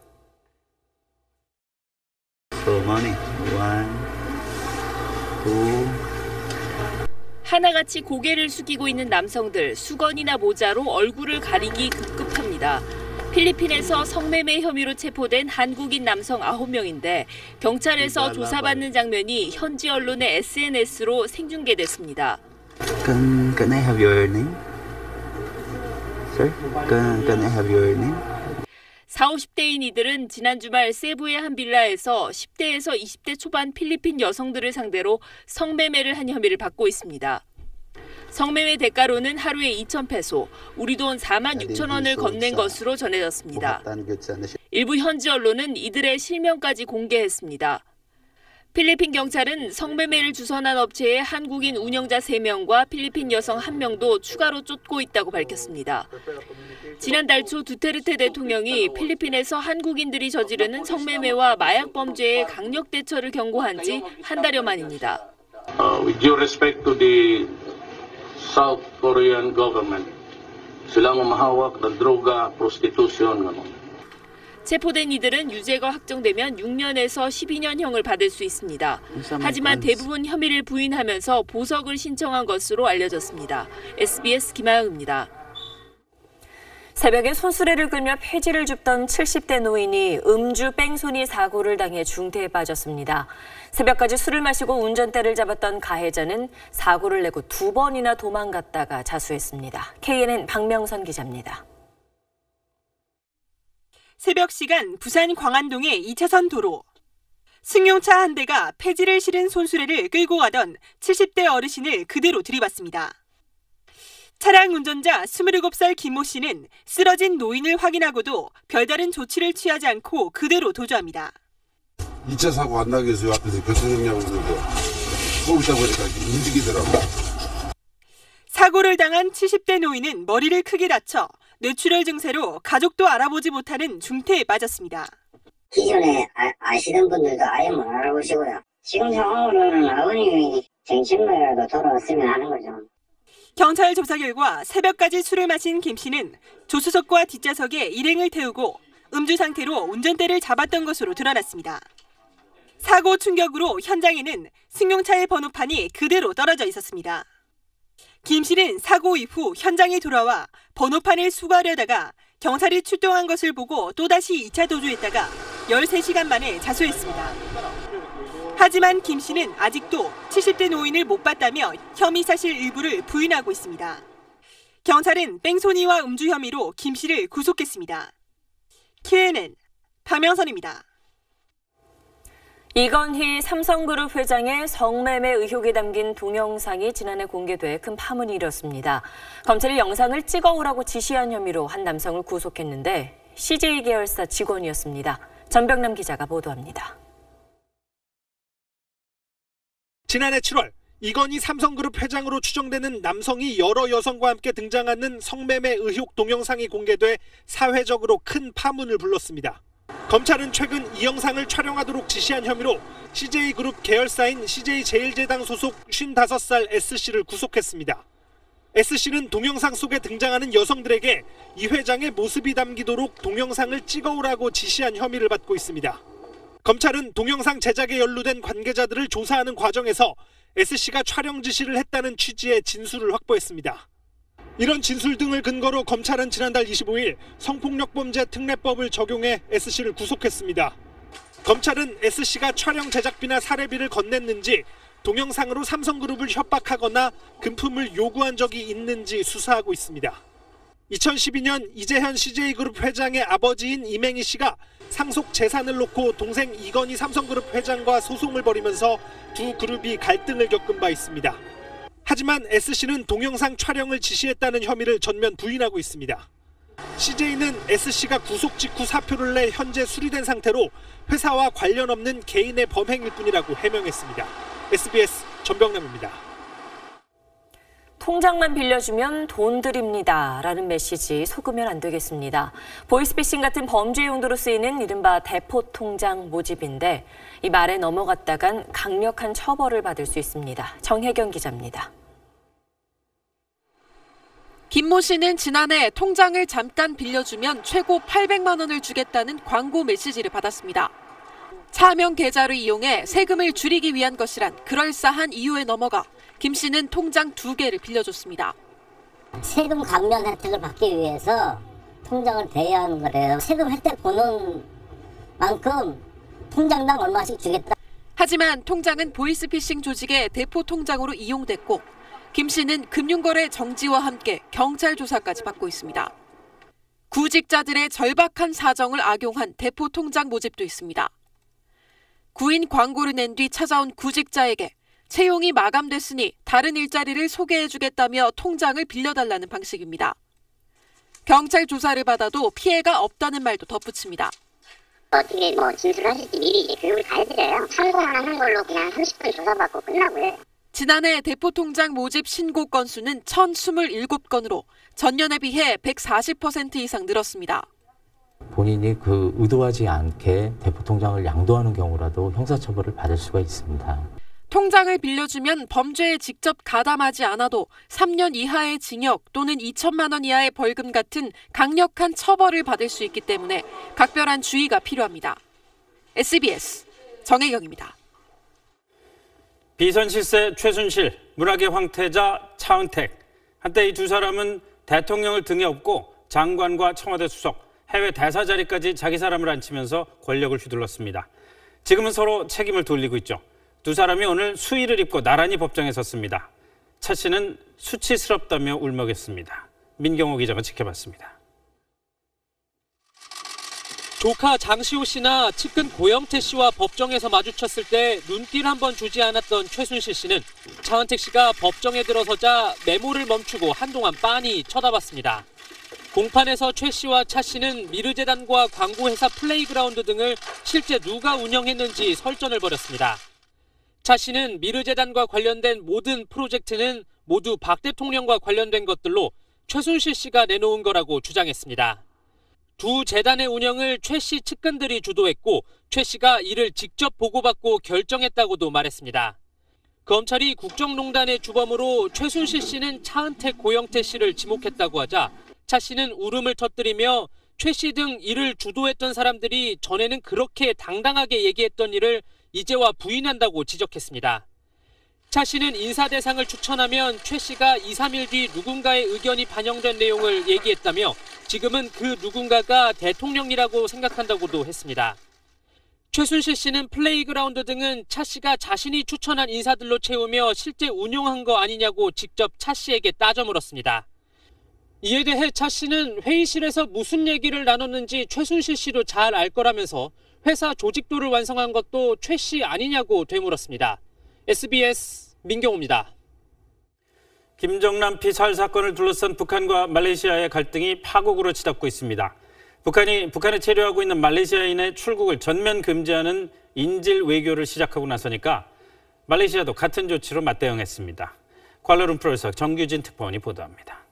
하나같이 고개를 숙이고 있는 남성들, 수건이나 모자로 얼굴을 가리기 급급합니다. 필리핀에서 성매매 혐의로 체포된 한국인 남성 9명인데 경찰에서 조사받는 장면이 현지 언론의 SNS로 생중계됐습니다. Can I have your name? Sir? Can I have your name? 40, 50대인 이들은 지난 주말 세부의 한 빌라에서 10대에서 20대 초반 필리핀 여성들을 상대로 성매매를 한 혐의를 받고 있습니다. 성매매 대가로는 하루에 2,000페소, 우리 돈 46,000원을 건넨 것으로 전해졌습니다. 일부 현지 언론은 이들의 실명까지 공개했습니다. 필리핀 경찰은 성매매를 주선한 업체의 한국인 운영자 3명과 필리핀 여성 1명도 추가로 쫓고 있다고 밝혔습니다. 지난달 초 두테르테 대통령이 필리핀에서 한국인들이 저지르는 성매매와 마약 범죄의 강력 대처를 경고한 지 한 달여 만입니다. With due respect to the South Korean government, silang humahawak ng droga, prostitution. 체포된 이들은 유죄가 확정되면 6년에서 12년형을 받을 수 있습니다. 하지만 대부분 혐의를 부인하면서 보석을 신청한 것으로 알려졌습니다. SBS 김아영입니다. 새벽에 손수레를 끌며 폐지를 줍던 70대 노인이 음주 뺑소니 사고를 당해 중태에 빠졌습니다. 새벽까지 술을 마시고 운전대를 잡았던 가해자는 사고를 내고 2번이나 도망갔다가 자수했습니다. KNN 박명선 기자입니다. 새벽 시간 부산 광안동의 2차선 도로. 승용차 한 대가 폐지를 실은 손수레를 끌고 가던 70대 어르신을 그대로 들이받습니다. 차량 운전자 27살 김모 씨는 쓰러진 노인을 확인하고도 별다른 조치를 취하지 않고 그대로 도주합니다. 2차 사고 안 나기 위해서 앞에서 교통정리하고 있는데 거기 있다 보니까 움직이더라고요. 사고를 당한 70대 노인은 머리를 크게 다쳐 뇌출혈 증세로 가족도 알아보지 못하는 중태에 빠졌습니다. 기존에 아시던 분들도 아예 못 알아보시고요. 지금 상황으로는 아버님이 정신과라도 돌아왔으면 하는 거죠. 경찰 조사 결과 새벽까지 술을 마신 김 씨는 조수석과 뒷좌석에 일행을 태우고 음주 상태로 운전대를 잡았던 것으로 드러났습니다. 사고 충격으로 현장에는 승용차의 번호판이 그대로 떨어져 있었습니다. 김 씨는 사고 이후 현장에 돌아와 번호판을 수거하려다가 경찰이 출동한 것을 보고 또다시 2차 도주했다가 13시간 만에 자수했습니다. 하지만 김 씨는 아직도 70대 노인을 못 봤다며 혐의 사실 일부를 부인하고 있습니다. 경찰은 뺑소니와 음주 혐의로 김 씨를 구속했습니다. KNN 박명선입니다. 이건희 삼성그룹 회장의 성매매 의혹이 담긴 동영상이 지난해 공개돼 큰 파문이 일었습니다. 검찰이 영상을 찍어오라고 지시한 혐의로 한 남성을 구속했는데 CJ 계열사 직원이었습니다. 전병남 기자가 보도합니다. 지난해 7월 이건희 삼성그룹 회장으로 추정되는 남성이 여러 여성과 함께 등장하는 성매매 의혹 동영상이 공개돼 사회적으로 큰 파문을 불렀습니다. 검찰은 최근 이 영상을 촬영하도록 지시한 혐의로 CJ그룹 계열사인 CJ제일제당 소속 55살 S씨를 구속했습니다. S씨는 동영상 속에 등장하는 여성들에게 이 회장의 모습이 담기도록 동영상을 찍어오라고 지시한 혐의를 받고 있습니다. 검찰은 동영상 제작에 연루된 관계자들을 조사하는 과정에서 S씨가 촬영 지시를 했다는 취지의 진술을 확보했습니다. 이런 진술 등을 근거로 검찰은 지난달 25일 성폭력범죄 특례법을 적용해 S씨를 구속했습니다. 검찰은 S씨가 촬영 제작비나 사례비를 건넸는지, 동영상으로 삼성그룹을 협박하거나 금품을 요구한 적이 있는지 수사하고 있습니다. 2012년 이재현 CJ그룹 회장의 아버지인 이맹희 씨가 상속 재산을 놓고 동생 이건희 삼성그룹 회장과 소송을 벌이면서 두 그룹이 갈등을 겪은 바 있습니다. 하지만 S씨는 동영상 촬영을 지시했다는 혐의를 전면 부인하고 있습니다. CJ는 S씨가 구속 직후 사표를 내 현재 수리된 상태로 회사와 관련 없는 개인의 범행일 뿐이라고 해명했습니다. SBS 전병남입니다. 통장만 빌려주면 돈 드립니다 라는 메시지 속으면 안 되겠습니다. 보이스피싱 같은 범죄 용도로 쓰이는 이른바 대포통장 모집인데 이 말에 넘어갔다간 강력한 처벌을 받을 수 있습니다. 정혜경 기자입니다. 김모 씨는 지난해 통장을 잠깐 빌려주면 최고 800만 원을 주겠다는 광고 메시지를 받았습니다. 차명 계좌를 이용해 세금을 줄이기 위한 것이란 그럴싸한 이유에 넘어가 김 씨는 통장 2개를 빌려줬습니다. 세금 감면 혜택을 받기 위해서 통장을 대여하는 거래요. 세금 혜택 보는 만큼 통장당 얼마씩 주겠다. 하지만 통장은 보이스피싱 조직의 대포 통장으로 이용됐고 김 씨는 금융거래 정지와 함께 경찰 조사까지 받고 있습니다. 구직자들의 절박한 사정을 악용한 대포 통장 모집도 있습니다. 구인 광고를 낸 뒤 찾아온 구직자에게 채용이 마감됐으니 다른 일자리를 소개해주겠다며 통장을 빌려달라는 방식입니다. 경찰 조사를 받아도 피해가 없다는 말도 덧붙입니다. 어떻게 진술하실지 미리 교육을 다 해드려요. 참고만 하는 걸로 그냥 30분 조사받고 끝나고요. 지난해 대포통장 모집 신고 건수는 1,027건으로 전년에 비해 140% 이상 늘었습니다. 본인이 의도하지 않게 대포통장을 양도하는 경우라도 형사처벌을 받을 수가 있습니다. 통장을 빌려주면 범죄에 직접 가담하지 않아도 3년 이하의 징역 또는 2천만 원 이하의 벌금 같은 강력한 처벌을 받을 수 있기 때문에 각별한 주의가 필요합니다. SBS 정혜경입니다. 비선 실세 최순실, 문학의 황태자 차은택. 한때 이 두 사람은 대통령을 등에 업고 장관과 청와대 수석, 해외 대사 자리까지 자기 사람을 앉히면서 권력을 휘둘렀습니다. 지금은 서로 책임을 돌리고 있죠. 두 사람이 오늘 수의를 입고 나란히 법정에 섰습니다. 차 씨는 수치스럽다며 울먹였습니다. 민경호 기자가 지켜봤습니다. 조카 장시호 씨나 측근 고영태 씨와 법정에서 마주쳤을 때 눈길 한번 주지 않았던 최순실 씨는 차은택 씨가 법정에 들어서자 메모를 멈추고 한동안 빤히 쳐다봤습니다. 공판에서 최 씨와 차 씨는 미르재단과 광고회사 플레이그라운드 등을 실제 누가 운영했는지 설전을 벌였습니다. 차 씨는 미르재단과 관련된 모든 프로젝트는 모두 박 대통령과 관련된 것들로 최순실 씨가 내놓은 거라고 주장했습니다. 두 재단의 운영을 최 씨 측근들이 주도했고 최 씨가 이를 직접 보고받고 결정했다고도 말했습니다. 검찰이 국정농단의 주범으로 최순실 씨는 차은택, 고영태 씨를 지목했다고 하자 차 씨는 울음을 터뜨리며 최 씨 등 이를 주도했던 사람들이 전에는 그렇게 당당하게 얘기했던 일을 이제와 부인한다고 지적했습니다. 차 씨는 인사 대상을 추천하면 최 씨가 2, 3일 뒤 누군가의 의견이 반영된 내용을 얘기했다며 지금은 그 누군가가 대통령이라고 생각한다고도 했습니다. 최순실 씨는 플레이그라운드 등은 차 씨가 자신이 추천한 인사들로 채우며 실제 운용한 거 아니냐고 직접 차 씨에게 따져 물었습니다. 이에 대해 차 씨는 회의실에서 무슨 얘기를 나눴는지 최순실 씨도 잘 알 거라면서 회사 조직도를 완성한 것도 최 씨 아니냐고 되물었습니다. SBS 민경호입니다. 김정남 피살 사건을 둘러싼 북한과 말레이시아의 갈등이 파국으로 치닫고 있습니다. 북한에 체류하고 있는 말레이시아인의 출국을 전면 금지하는 인질 외교를 시작하고 나서니까 말레이시아도 같은 조치로 맞대응했습니다. 쿠알라룸푸르에서 정규진 특파원이 보도합니다.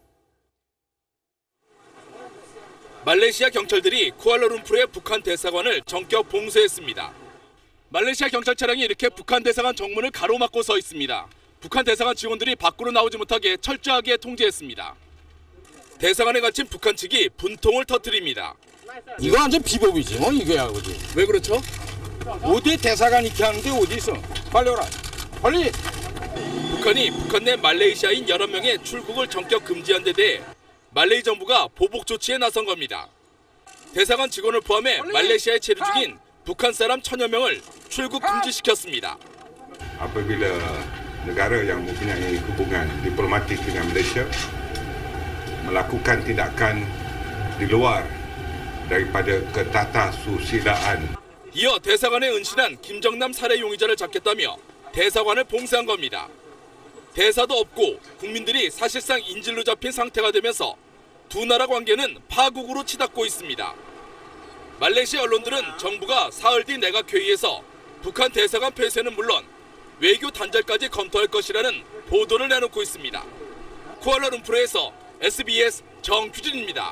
말레이시아 경찰들이 쿠알라룸푸르의 북한 대사관을 전격 봉쇄했습니다. 말레이시아 경찰 차량이 이렇게 북한 대사관 정문을 가로막고 서 있습니다. 북한 대사관 직원들이 밖으로 나오지 못하게 철저하게 통제했습니다. 대사관에 갇힌 북한 측이 분통을 터뜨립니다. 이거 완전 비법이지 뭐 이거야 그지. 왜 그렇죠? 어디 대사관 이렇게 하는데 어디 있어? 빨리 오라. 빨리. 북한이 북한 내 말레이시아인 11명의 출국을 전격 금지한 데 대해 말레이 정부가 보복 조치에 나선 겁니다. 대사관 직원을 포함해 말레이시아에 체류 중인 북한 사람 1000여 명을 출국 금지시켰습니다. Apabila negara yang mempunyai hubungan diplomatik dengan Malaysia melakukan tindakan di luar daripada ketatasusiliaan. 이어 대사관에 은신한 김정남 살해 용의자를 잡겠다며 대사관을 봉쇄한 겁니다. 대사도 없고 국민들이 사실상 인질로 잡힌 상태가 되면서 두 나라 관계는 파국으로 치닫고 있습니다. 말레이시아 언론들은 정부가 사흘 뒤 내각회의에서 북한 대사관 폐쇄는 물론 외교 단절까지 검토할 것이라는 보도를 내놓고 있습니다. 쿠알라룸푸르에서 SBS 정규진입니다.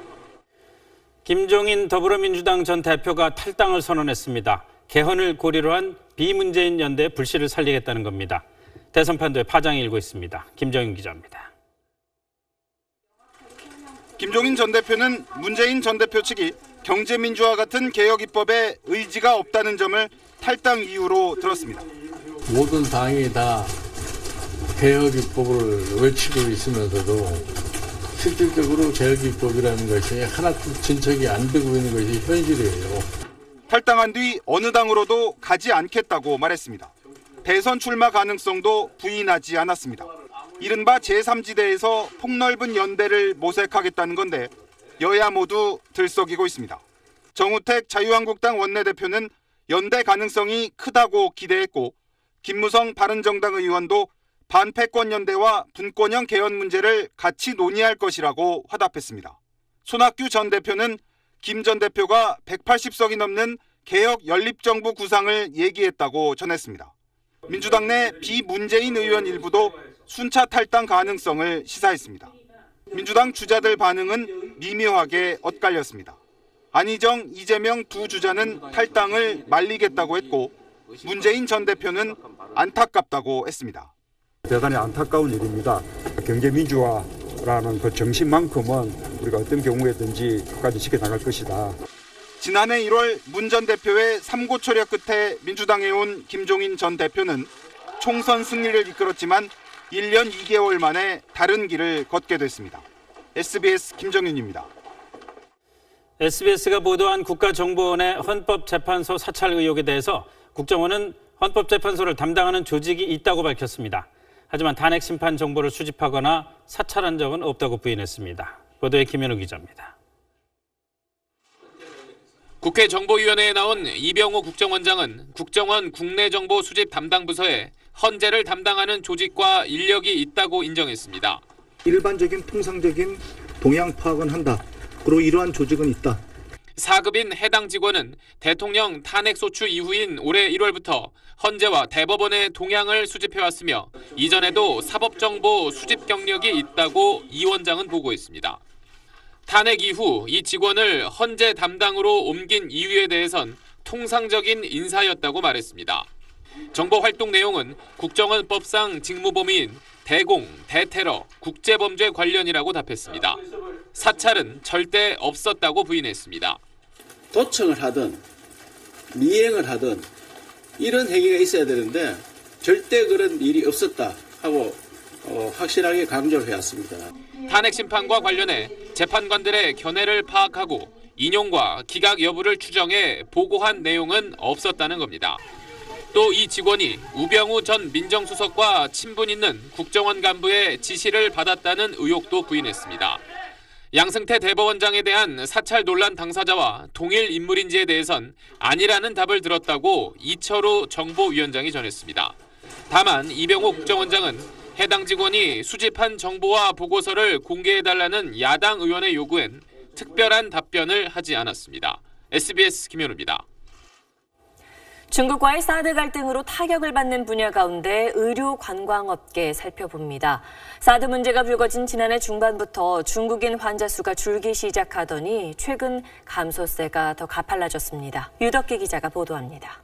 김종인 더불어민주당 전 대표가 탈당을 선언했습니다. 개헌을 고리로 한 비문재인 연대의 불씨를 살리겠다는 겁니다. 대선 판도에 파장이 일고 있습니다. 김정인 기자입니다. 김종인 전 대표는 문재인 전 대표 측이 경제민주화 같은 개혁 입법에 의지가 없다는 점을 탈당 이유로 들었습니다. 모든 당이 다 개혁 입법을 외치고 있으면서도 실질적으로 개혁 입법이라는 것이 하나도 진척이 안 되고 있는 것이 현실이에요. 탈당한 뒤 어느 당으로도 가지 않겠다고 말했습니다. 대선 출마 가능성도 부인하지 않았습니다. 이른바 제3지대에서 폭넓은 연대를 모색하겠다는 건데 여야 모두 들썩이고 있습니다. 정우택 자유한국당 원내대표는 연대 가능성이 크다고 기대했고 김무성 바른정당 의원도 반패권 연대와 분권형 개헌 문제를 같이 논의할 것이라고 화답했습니다. 손학규 전 대표는 김 전 대표가 180석이 넘는 개혁 연립정부 구상을 얘기했다고 전했습니다. 민주당 내 비문재인 의원 일부도 순차 탈당 가능성을 시사했습니다. 민주당 주자들 반응은 미묘하게 엇갈렸습니다. 안희정, 이재명 두 주자는 탈당을 말리겠다고 했고 문재인 전 대표는 안타깝다고 했습니다. 대단히 안타까운 일입니다. 경제민주화라는 그 정신만큼은 우리가 어떤 경우에든지 끝까지 지켜나갈 것이다. 지난해 1월 문 전 대표의 삼고초려 끝에 민주당에 온 김종인 전 대표는 총선 승리를 이끌었지만 1년 2개월 만에 다른 길을 걷게 됐습니다. SBS 김정윤입니다. SBS가 보도한 국가정보원의 헌법재판소 사찰 의혹에 대해서 국정원은 헌법재판소를 담당하는 조직이 있다고 밝혔습니다. 하지만 탄핵 심판 정보를 수집하거나 사찰한 적은 없다고 부인했습니다. 보도에 김현우 기자입니다. 국회 정보위원회에 나온 이병호 국정원장은 국정원 국내정보 수집 담당 부서에 헌재를 담당하는 조직과 인력이 있다고 인정했습니다. 일반적인 통상적인 동향 파악은 한다. 그리고 이러한 조직은 있다. 4급인 해당 직원은 대통령 탄핵소추 이후인 올해 1월부터 헌재와 대법원의 동향을 수집해왔으며 이전에도 사법정보 수집 경력이 있다고 이 원장은 보고했습니다. 탄핵 이후 이 직원을 헌재 담당으로 옮긴 이유에 대해선 통상적인 인사였다고 말했습니다. 정보 활동 내용은 국정원법상 직무범위인 대공, 대테러, 국제범죄 관련이라고 답했습니다. 사찰은 절대 없었다고 부인했습니다. 도청을 하든 미행을 하든 이런 행위가 있어야 되는데 절대 그런 일이 없었다 하고 확실하게 강조를 해왔습니다. 탄핵 심판과 관련해 재판관들의 견해를 파악하고 인용과 기각 여부를 추정해 보고한 내용은 없었다는 겁니다. 또 이 직원이 우병우 전 민정수석과 친분 있는 국정원 간부의 지시를 받았다는 의혹도 부인했습니다. 양승태 대법원장에 대한 사찰 논란 당사자와 동일 인물인지에 대해선 아니라는 답을 들었다고 이철우 정보위원장이 전했습니다. 다만 이병호 국정원장은 해당 직원이 수집한 정보와 보고서를 공개해달라는 야당 의원의 요구엔 특별한 답변을 하지 않았습니다. SBS 김현우입니다. 중국과의 사드 갈등으로 타격을 받는 분야 가운데 의료 관광업계 살펴봅니다. 사드 문제가 불거진 지난해 중반부터 중국인 환자 수가 줄기 시작하더니 최근 감소세가 더 가팔라졌습니다. 유덕기 기자가 보도합니다.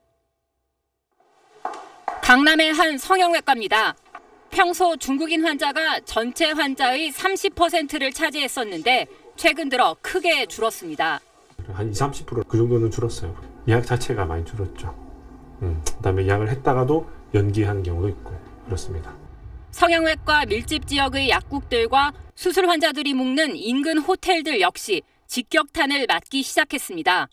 강남의 한 성형외과입니다. 평소 중국인 환자가 전체 환자의 30%를 차지했었는데 최근 들어 크게 줄었습니다. 한 20-30% 그 정도는 줄었어요. 예약 자체가 많이 줄었죠. 그다음에 예약을 했다가도 연기하는 경우도 있고 그렇습니다. 성형외과 밀집 지역의 약국들과 수술 환자들이 묵는 인근 호텔들 역시 직격탄을 맞기 시작했습니다.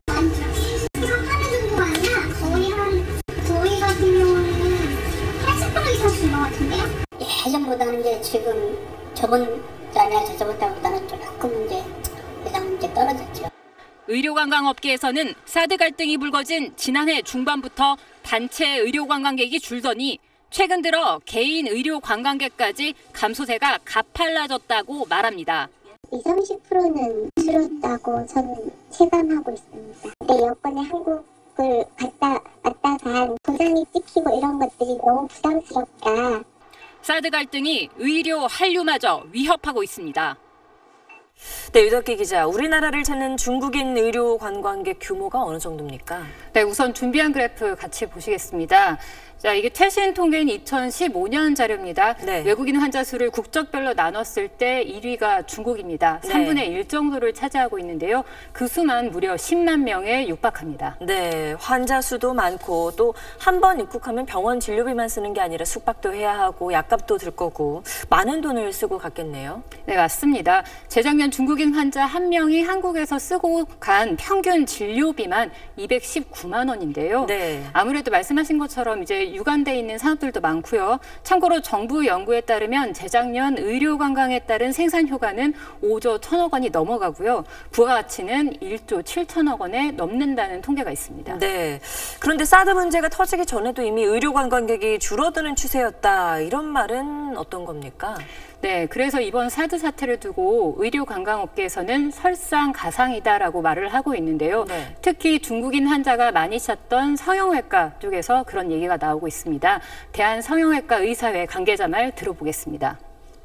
저희 같은 경우는 80% 이상 준 것 같은데요? 예전보다는 이제 지금 저번 달이나 저저번 달보다는 조금 이제 예상 이제 떨어졌죠. 의료관광업계에서는 사드 갈등이 불거진 지난해 중반부터 단체 의료관광객이 줄더니 최근 들어 개인 의료관광객까지 감소세가 가팔라졌다고 말합니다. 20-30%는 줄었다고 저는 체감하고 있습니다. 내 여권에 한국을 왔다 간 도장이 찍히고 이런 것들이 너무 부담스럽다. 사드 갈등이 의료 한류마저 위협하고 있습니다. 네, 유덕기 기자, 우리나라를 찾는 중국인 의료 관광객 규모가 어느 정도입니까? 네, 우선 준비한 그래프 같이 보시겠습니다. 자, 이게 최신 통계는 2015년 자료입니다. 네. 외국인 환자 수를 국적별로 나눴을 때 1위가 중국입니다. 3분의 1 정도를 차지하고 있는데요. 그 수만 무려 10만 명에 육박합니다. 네, 환자 수도 많고 또 한 번 입국하면 병원 진료비만 쓰는 게 아니라 숙박도 해야 하고 약값도 들 거고 많은 돈을 쓰고 갔겠네요. 네, 맞습니다. 재작년 중국인 환자 1명이 한국에서 쓰고 간 평균 진료비만 219만 원인데요. 네. 아무래도 말씀하신 것처럼 이제 유관돼 있는 산업들도 많고요. 참고로 정부 연구에 따르면 재작년 의료 관광에 따른 생산 효과는 5조 1천억 원이 넘어가고요. 부가가치는 1조 7천억 원에 넘는다는 통계가 있습니다. 네. 그런데 사드 문제가 터지기 전에도 이미 의료 관광객이 줄어드는 추세였다. 이런 말은 어떤 겁니까? 네, 그래서 이번 사드 사태를 두고 의료관광업계에서는 설상가상이다라고 말을 하고 있는데요. 네. 특히 중국인 환자가 많이 찾던 성형외과 쪽에서 그런 얘기가 나오고 있습니다. 대한성형외과의사회 관계자 말 들어보겠습니다.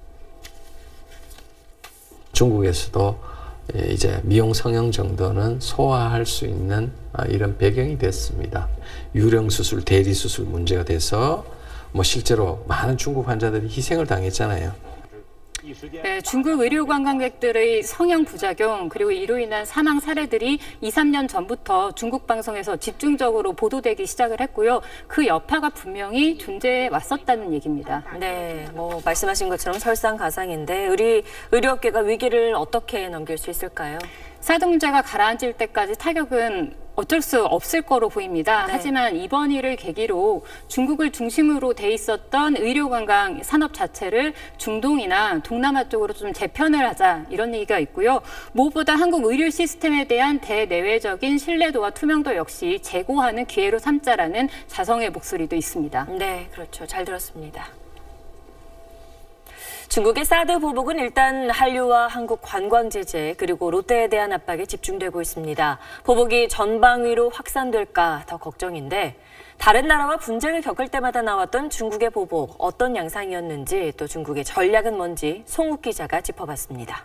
중국에서도 이제 미용 성형 정도는 소화할 수 있는 이런 배경이 됐습니다. 유령 수술, 대리 수술 문제가 돼서 실제로 많은 중국 환자들이 희생을 당했잖아요. 네, 중국 의료 관광객들의 성형 부작용 그리고 이로 인한 사망 사례들이 2-3년 전부터 중국 방송에서 집중적으로 보도되기 시작을 했고요. 그 여파가 분명히 존재해 왔었다는 얘기입니다. 네, 뭐 말씀하신 것처럼 설상가상인데 우리 의료업계가 위기를 어떻게 넘길 수 있을까요? 사드 문제가 가라앉을 때까지 타격은 어쩔 수 없을 거로 보입니다. 네. 하지만 이번 일을 계기로 중국을 중심으로 돼 있었던 의료관광 산업 자체를 중동이나 동남아 쪽으로 좀 재편을 하자 이런 얘기가 있고요. 무엇보다 한국 의료 시스템에 대한 대내외적인 신뢰도와 투명도 역시 제고하는 기회로 삼자라는 자성의 목소리도 있습니다. 네, 그렇죠. 잘 들었습니다. 중국의 사드 보복은 일단 한류와 한국 관광 제재 그리고 롯데에 대한 압박에 집중되고 있습니다. 보복이 전방위로 확산될까 더 걱정인데 다른 나라와 분쟁을 겪을 때마다 나왔던 중국의 보복 어떤 양상이었는지 또 중국의 전략은 뭔지 송욱 기자가 짚어봤습니다.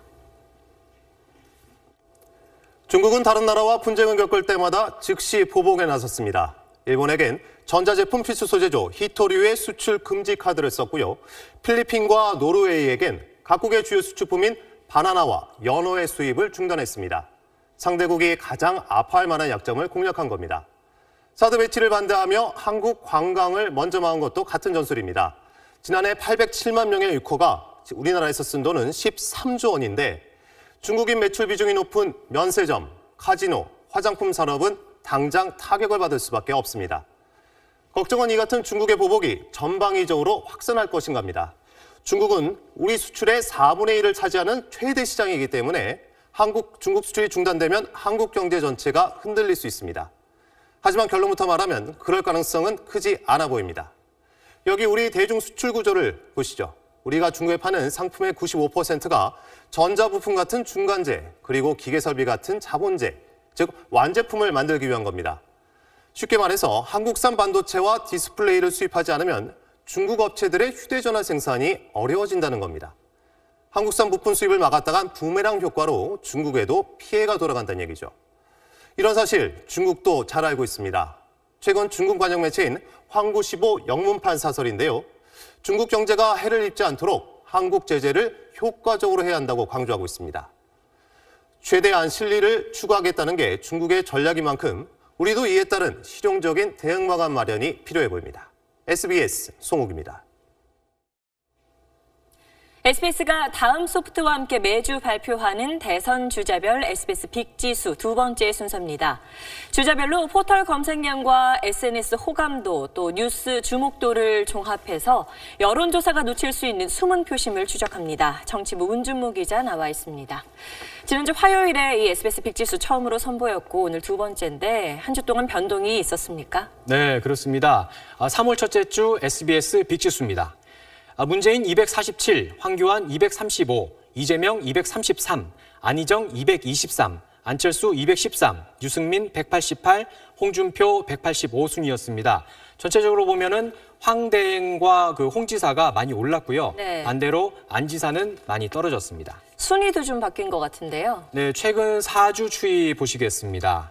중국은 다른 나라와 분쟁을 겪을 때마다 즉시 보복에 나섰습니다. 일본에겐 전자제품 필수 소재죠 히토류의 수출 금지 카드를 썼고요. 필리핀과 노르웨이에겐 각국의 주요 수출품인 바나나와 연어의 수입을 중단했습니다. 상대국이 가장 아파할 만한 약점을 공략한 겁니다. 사드 배치를 반대하며 한국 관광을 먼저 막은 것도 같은 전술입니다. 지난해 807만 명의 유커가 우리나라에서 쓴 돈은 13조 원인데 중국인 매출 비중이 높은 면세점, 카지노, 화장품 산업은 당장 타격을 받을 수밖에 없습니다. 걱정은 이 같은 중국의 보복이 전방위적으로 확산할 것인가입니다. 중국은 우리 수출의 4분의 1을 차지하는 최대 시장이기 때문에 중국 수출이 중단되면 한국 경제 전체가 흔들릴 수 있습니다. 하지만 결론부터 말하면 그럴 가능성은 크지 않아 보입니다. 여기 우리 대중 수출 구조를 보시죠. 우리가 중국에 파는 상품의 95%가 전자부품 같은 중간재, 그리고 기계설비 같은 자본재, 즉 완제품을 만들기 위한 겁니다. 쉽게 말해서 한국산 반도체와 디스플레이를 수입하지 않으면 중국 업체들의 휴대전화 생산이 어려워진다는 겁니다. 한국산 부품 수입을 막았다간 부메랑 효과로 중국에도 피해가 돌아간다는 얘기죠. 이런 사실 중국도 잘 알고 있습니다. 최근 중국 관영 매체인 황구시보 영문판 사설인데요. 중국 경제가 해를 입지 않도록 한국 제재를 효과적으로 해야 한다고 강조하고 있습니다. 최대한 실리를 추구하겠다는 게 중국의 전략인 만큼 우리도 이에 따른 실용적인 대응 방안 마련이 필요해 보입니다. SBS 송욱입니다. SBS가 다음 소프트와 함께 매주 발표하는 대선 주자별 SBS 빅지수 두 번째 순서입니다. 주자별로 포털 검색량과 SNS 호감도 또 뉴스 주목도를 종합해서 여론조사가 놓칠 수 있는 숨은 표심을 추적합니다. 정치부 문준무 기자 나와 있습니다. 지난주 화요일에 이 SBS 빅지수 처음으로 선보였고 오늘 두 번째인데 한 주 동안 변동이 있었습니까? 네, 그렇습니다. 3월 첫째 주 SBS 빅지수입니다. 문재인 247, 황교안 235, 이재명 233, 안희정 223, 안철수 213, 유승민 188, 홍준표 185순이었습니다. 전체적으로 보면은 황대행과 홍 지사가 많이 올랐고요. 네. 반대로 안 지사는 많이 떨어졌습니다. 순위도 좀 바뀐 것 같은데요. 네, 최근 4주 추이 보시겠습니다.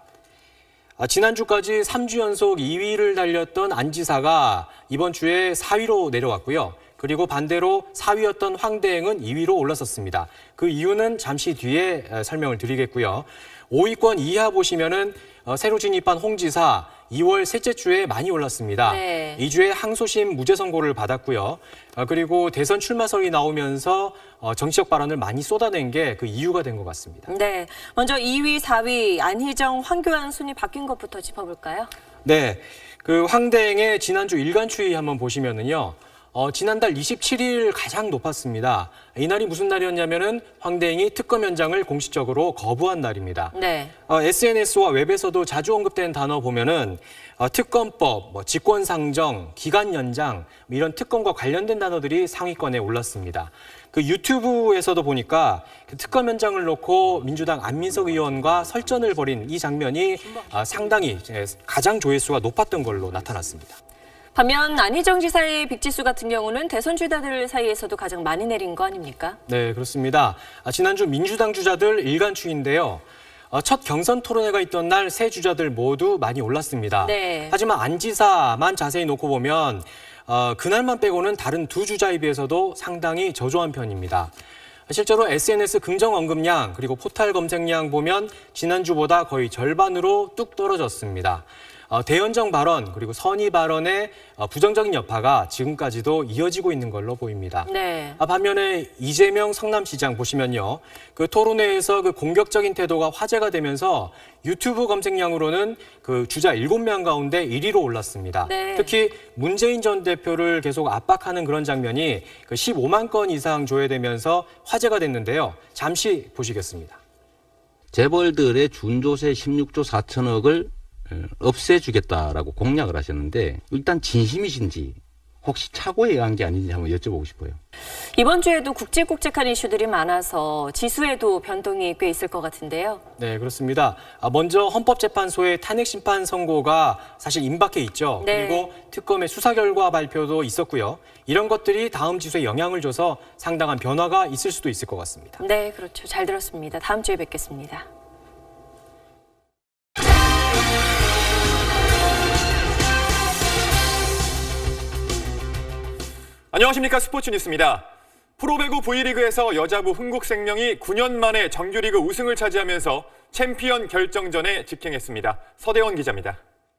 지난주까지 3주 연속 2위를 달렸던 안 지사가 이번 주에 4위로 내려왔고요. 그리고 반대로 4위였던 황대행은 2위로 올랐었습니다. 그 이유는 잠시 뒤에 설명을 드리겠고요. 5위권 이하 보시면은 새로 진입한 홍 지사 2월 셋째 주에 많이 올랐습니다. 네. 2주에 항소심 무죄 선고를 받았고요. 그리고 대선 출마설이 나오면서 정치적 발언을 많이 쏟아낸 게 그 이유가 된 것 같습니다. 네, 먼저 2위, 4위 안희정, 황교안 순위 바뀐 것부터 짚어볼까요? 네, 그 황대행의 지난주 일간 추이 한번 보시면은요. 지난달 27일 가장 높았습니다. 이날이 무슨 날이었냐면은 황대행이 특검 연장을 공식적으로 거부한 날입니다. 네. SNS와 웹에서도 자주 언급된 단어 보면은 특검법, 직권상정, 기간 연장 이런 특검과 관련된 단어들이 상위권에 올랐습니다. 그 유튜브에서도 보니까 그 특검 연장을 놓고 민주당 안민석 의원과 설전을 벌인 이 장면이 상당히 가장 조회수가 높았던 걸로 나타났습니다. 반면 안희정 지사의 빅지수 같은 경우는 대선 주자들 사이에서도 가장 많이 내린 거 아닙니까? 네, 그렇습니다. 지난주 민주당 주자들 일간 추이인데요. 첫 경선 토론회가 있던 날 세 주자들 모두 많이 올랐습니다. 네. 하지만 안 지사만 자세히 놓고 보면 그날만 빼고는 다른 두 주자에 비해서도 상당히 저조한 편입니다. 실제로 SNS 긍정 언급량 그리고 포털 검색량 보면 지난주보다 거의 절반으로 뚝 떨어졌습니다. 대연정 발언 그리고 선의 발언의 부정적인 여파가 지금까지도 이어지고 있는 걸로 보입니다. 네. 반면에 이재명 성남시장 보시면요. 그 토론회에서 그 공격적인 태도가 화제가 되면서 유튜브 검색량으로는 그 주자 7명 가운데 1위로 올랐습니다. 네. 특히 문재인 전 대표를 계속 압박하는 그런 장면이 그 15만 건 이상 조회되면서 화제가 됐는데요. 잠시 보시겠습니다. 재벌들의 준조세 16조 4천억을 없애주겠다라고 공약을 하셨는데 일단 진심이신지 혹시 착오에 의한 게 아닌지 한번 여쭤보고 싶어요. 이번 주에도 굵직굵직한 이슈들이 많아서 지수에도 변동이 꽤 있을 것 같은데요. 네, 그렇습니다. 먼저 헌법재판소의 탄핵 심판 선고가 사실 임박해 있죠. 네. 그리고 특검의 수사 결과 발표도 있었고요. 이런 것들이 다음 지수에 영향을 줘서 상당한 변화가 있을 수도 있을 것 같습니다. 네, 그렇죠. 잘 들었습니다. 다음 주에 뵙겠습니다. 안녕하십니까, 스포츠 뉴스입니다. 프로배구 V리그에서 여자부 흥국생명이 9년 만에 정규리그 우승을 차지하면서 챔피언 결정전에 직행했습니다. 서대원 기자입니다.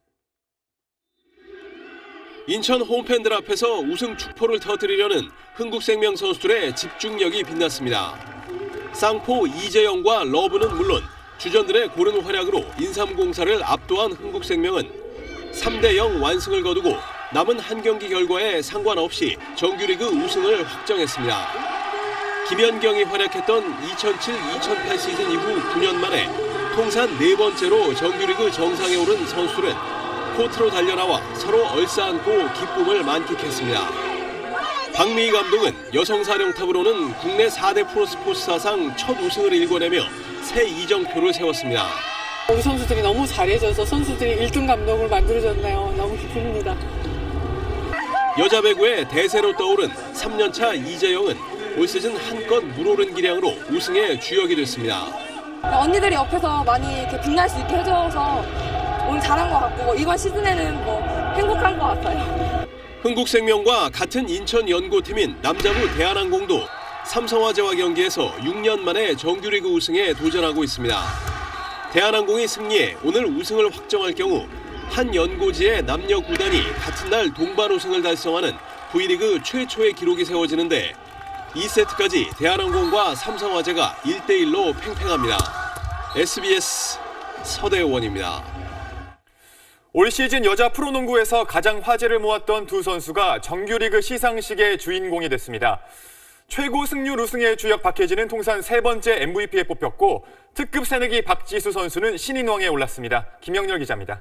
인천 홈팬들 앞에서 우승 축포를 터뜨리려는 흥국생명 선수들의 집중력이 빛났습니다. 쌍포 이재영과 러브는 물론 주전들의 고른 활약으로 인삼공사를 압도한 흥국생명은 3대0 완승을 거두고 남은 한 경기 결과에 상관없이 정규리그 우승을 확정했습니다. 김연경이 활약했던 2007-2008 시즌 이후 9년 만에 통산 4번째로 정규리그 정상에 오른 선수들은 코트로 달려나와 서로 얼싸안고 기쁨을 만끽했습니다. 박미희 감독은 여성사령탑으로는 국내 4대 프로스포츠 사상 첫 우승을 일궈내며 새 이정표를 세웠습니다. 우리 선수들이 너무 잘해줘서 선수들이 1등 감독을 만들어줬네요. 너무 기쁩니다. 여자 배구의 대세로 떠오른 3년차 이재영은 올 시즌 한껏 물오른 기량으로 우승의 주역이 됐습니다. 언니들이 옆에서 많이 이렇게 빛날 수 있게 해줘서 오늘 잘한 것 같고 이번 시즌에는 행복한 것 같아요. 흥국생명과 같은 인천 연고팀인 남자부 대한항공도 삼성화재와 경기에서 6년 만에 정규리그 우승에 도전하고 있습니다. 대한항공이 승리해 오늘 우승을 확정할 경우 한 연고지의 남녀 구단이 같은 날 동반 우승을 달성하는 V리그 최초의 기록이 세워지는데 2세트까지 대한항공과 삼성화재가 1대1로 팽팽합니다. SBS 서대원입니다. 올 시즌 여자 프로농구에서 가장 화제를 모았던 두 선수가 정규리그 시상식의 주인공이 됐습니다. 최고 승률 우승의 주역 박혜진은 통산 3번째 MVP에 뽑혔고 특급 새내기 박지수 선수는 신인왕에 올랐습니다. 김영렬 기자입니다.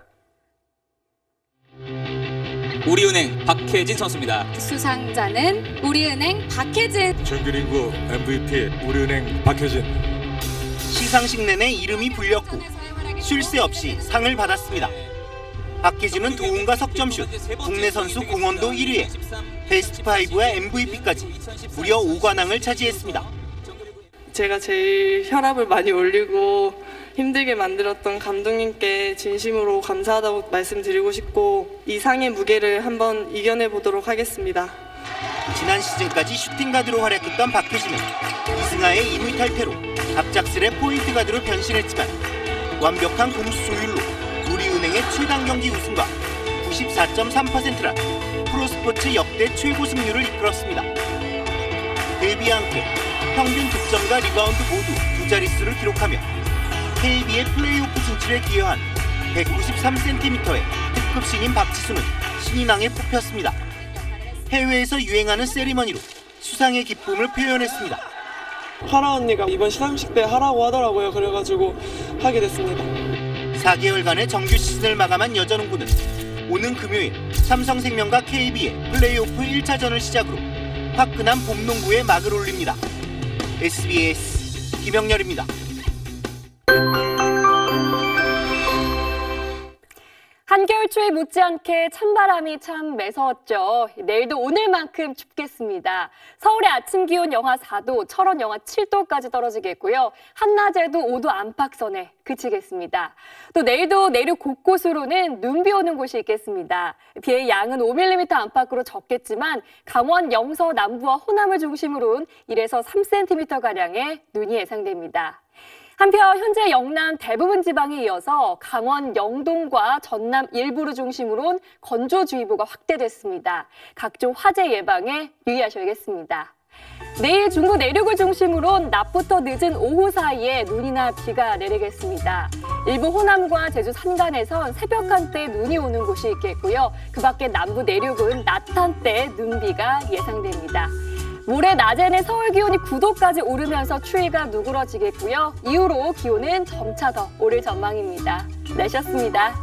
우리은행 박혜진 선수입니다. 수상자는 우리은행 박혜진. 정규리그 MVP 우리은행 박혜진. 시상식 내내 이름이 불렸고 쉴 새 없이 상을 받았습니다. 박혜진은 도움과 석점슛, 국내 선수 공헌도 1위에 베스트5와 MVP까지 무려 5관왕을 차지했습니다. 제가 제일 혈압을 많이 올리고 힘들게 만들었던 감독님께 진심으로 감사하다고 말씀드리고 싶고 이 상의 무게를 한번 이겨내 보도록 하겠습니다. 지난 시즌까지 슈팅가드로 활약했던 박혜진은 이승하의 임의 탈퇴로 갑작스레 포인트 가드로 변신했지만 완벽한 공수 조율로 우리은행의 최단 경기 우승과 94.3%란 프로스포츠 역대 최고 승률을 이끌었습니다. 데뷔와 함께 평균 득점과 리바운드 모두 두 자릿수를 기록하며 KB의 플레이오프 진출에 기여한 193cm의 특급 신인 박지수는 신인왕에 뽑혔습니다. 해외에서 유행하는 세리머니로 수상의 기쁨을 표현했습니다. 하라 언니가 이번 시상식 때 하라고 하더라고요. 그래가지고 하게 됐습니다. 4개월간의 정규 시즌을 마감한 여자농구는 오는 금요일 삼성생명과 KB의 플레이오프 1차전을 시작으로 화끈한 봄농구에 막을 올립니다. SBS 김영렬입니다. 한겨울 추위 못지않게 찬바람이 참 매서웠죠. 내일도 오늘만큼 춥겠습니다. 서울의 아침 기온 영하 4도, 철원 영하 7도까지 떨어지겠고요. 한낮에도 5도 안팎선에 그치겠습니다. 또 내일도 내륙 곳곳으로는 눈비 오는 곳이 있겠습니다. 비의 양은 5mm 안팎으로 적겠지만 강원 영서 남부와 호남을 중심으로는 1에서 3cm가량의 눈이 예상됩니다. 한편 현재 영남 대부분 지방에 이어서 강원 영동과 전남 일부를 중심으로는 건조주의보가 확대됐습니다. 각종 화재 예방에 유의하셔야겠습니다. 내일 중부 내륙을 중심으로는 낮부터 늦은 오후 사이에 눈이나 비가 내리겠습니다. 일부 호남과 제주 산간에선 새벽 한때 눈이 오는 곳이 있겠고요. 그 밖에 남부 내륙은 낮 한때 눈비가 예상됩니다. 모레 낮에는 서울 기온이 9도까지 오르면서 추위가 누그러지겠고요. 이후로 기온은 점차 더 오를 전망입니다. 내셨습니다.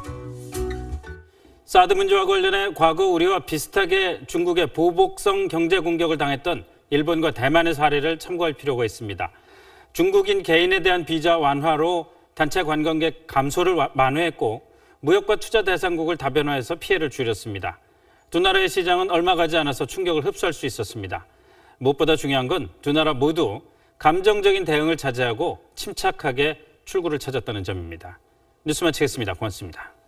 사드 문제와 관련해 과거 우리와 비슷하게 중국의 보복성 경제 공격을 당했던 일본과 대만의 사례를 참고할 필요가 있습니다. 중국인 개인에 대한 비자 완화로 단체 관광객 감소를 만회했고 무역과 투자 대상국을 다변화해서 피해를 줄였습니다. 두 나라의 시장은 얼마 가지 않아서 충격을 흡수할 수 있었습니다. 무엇보다 중요한 건 두 나라 모두 감정적인 대응을 자제하고 침착하게 출구를 찾았다는 점입니다. 뉴스 마치겠습니다. 고맙습니다.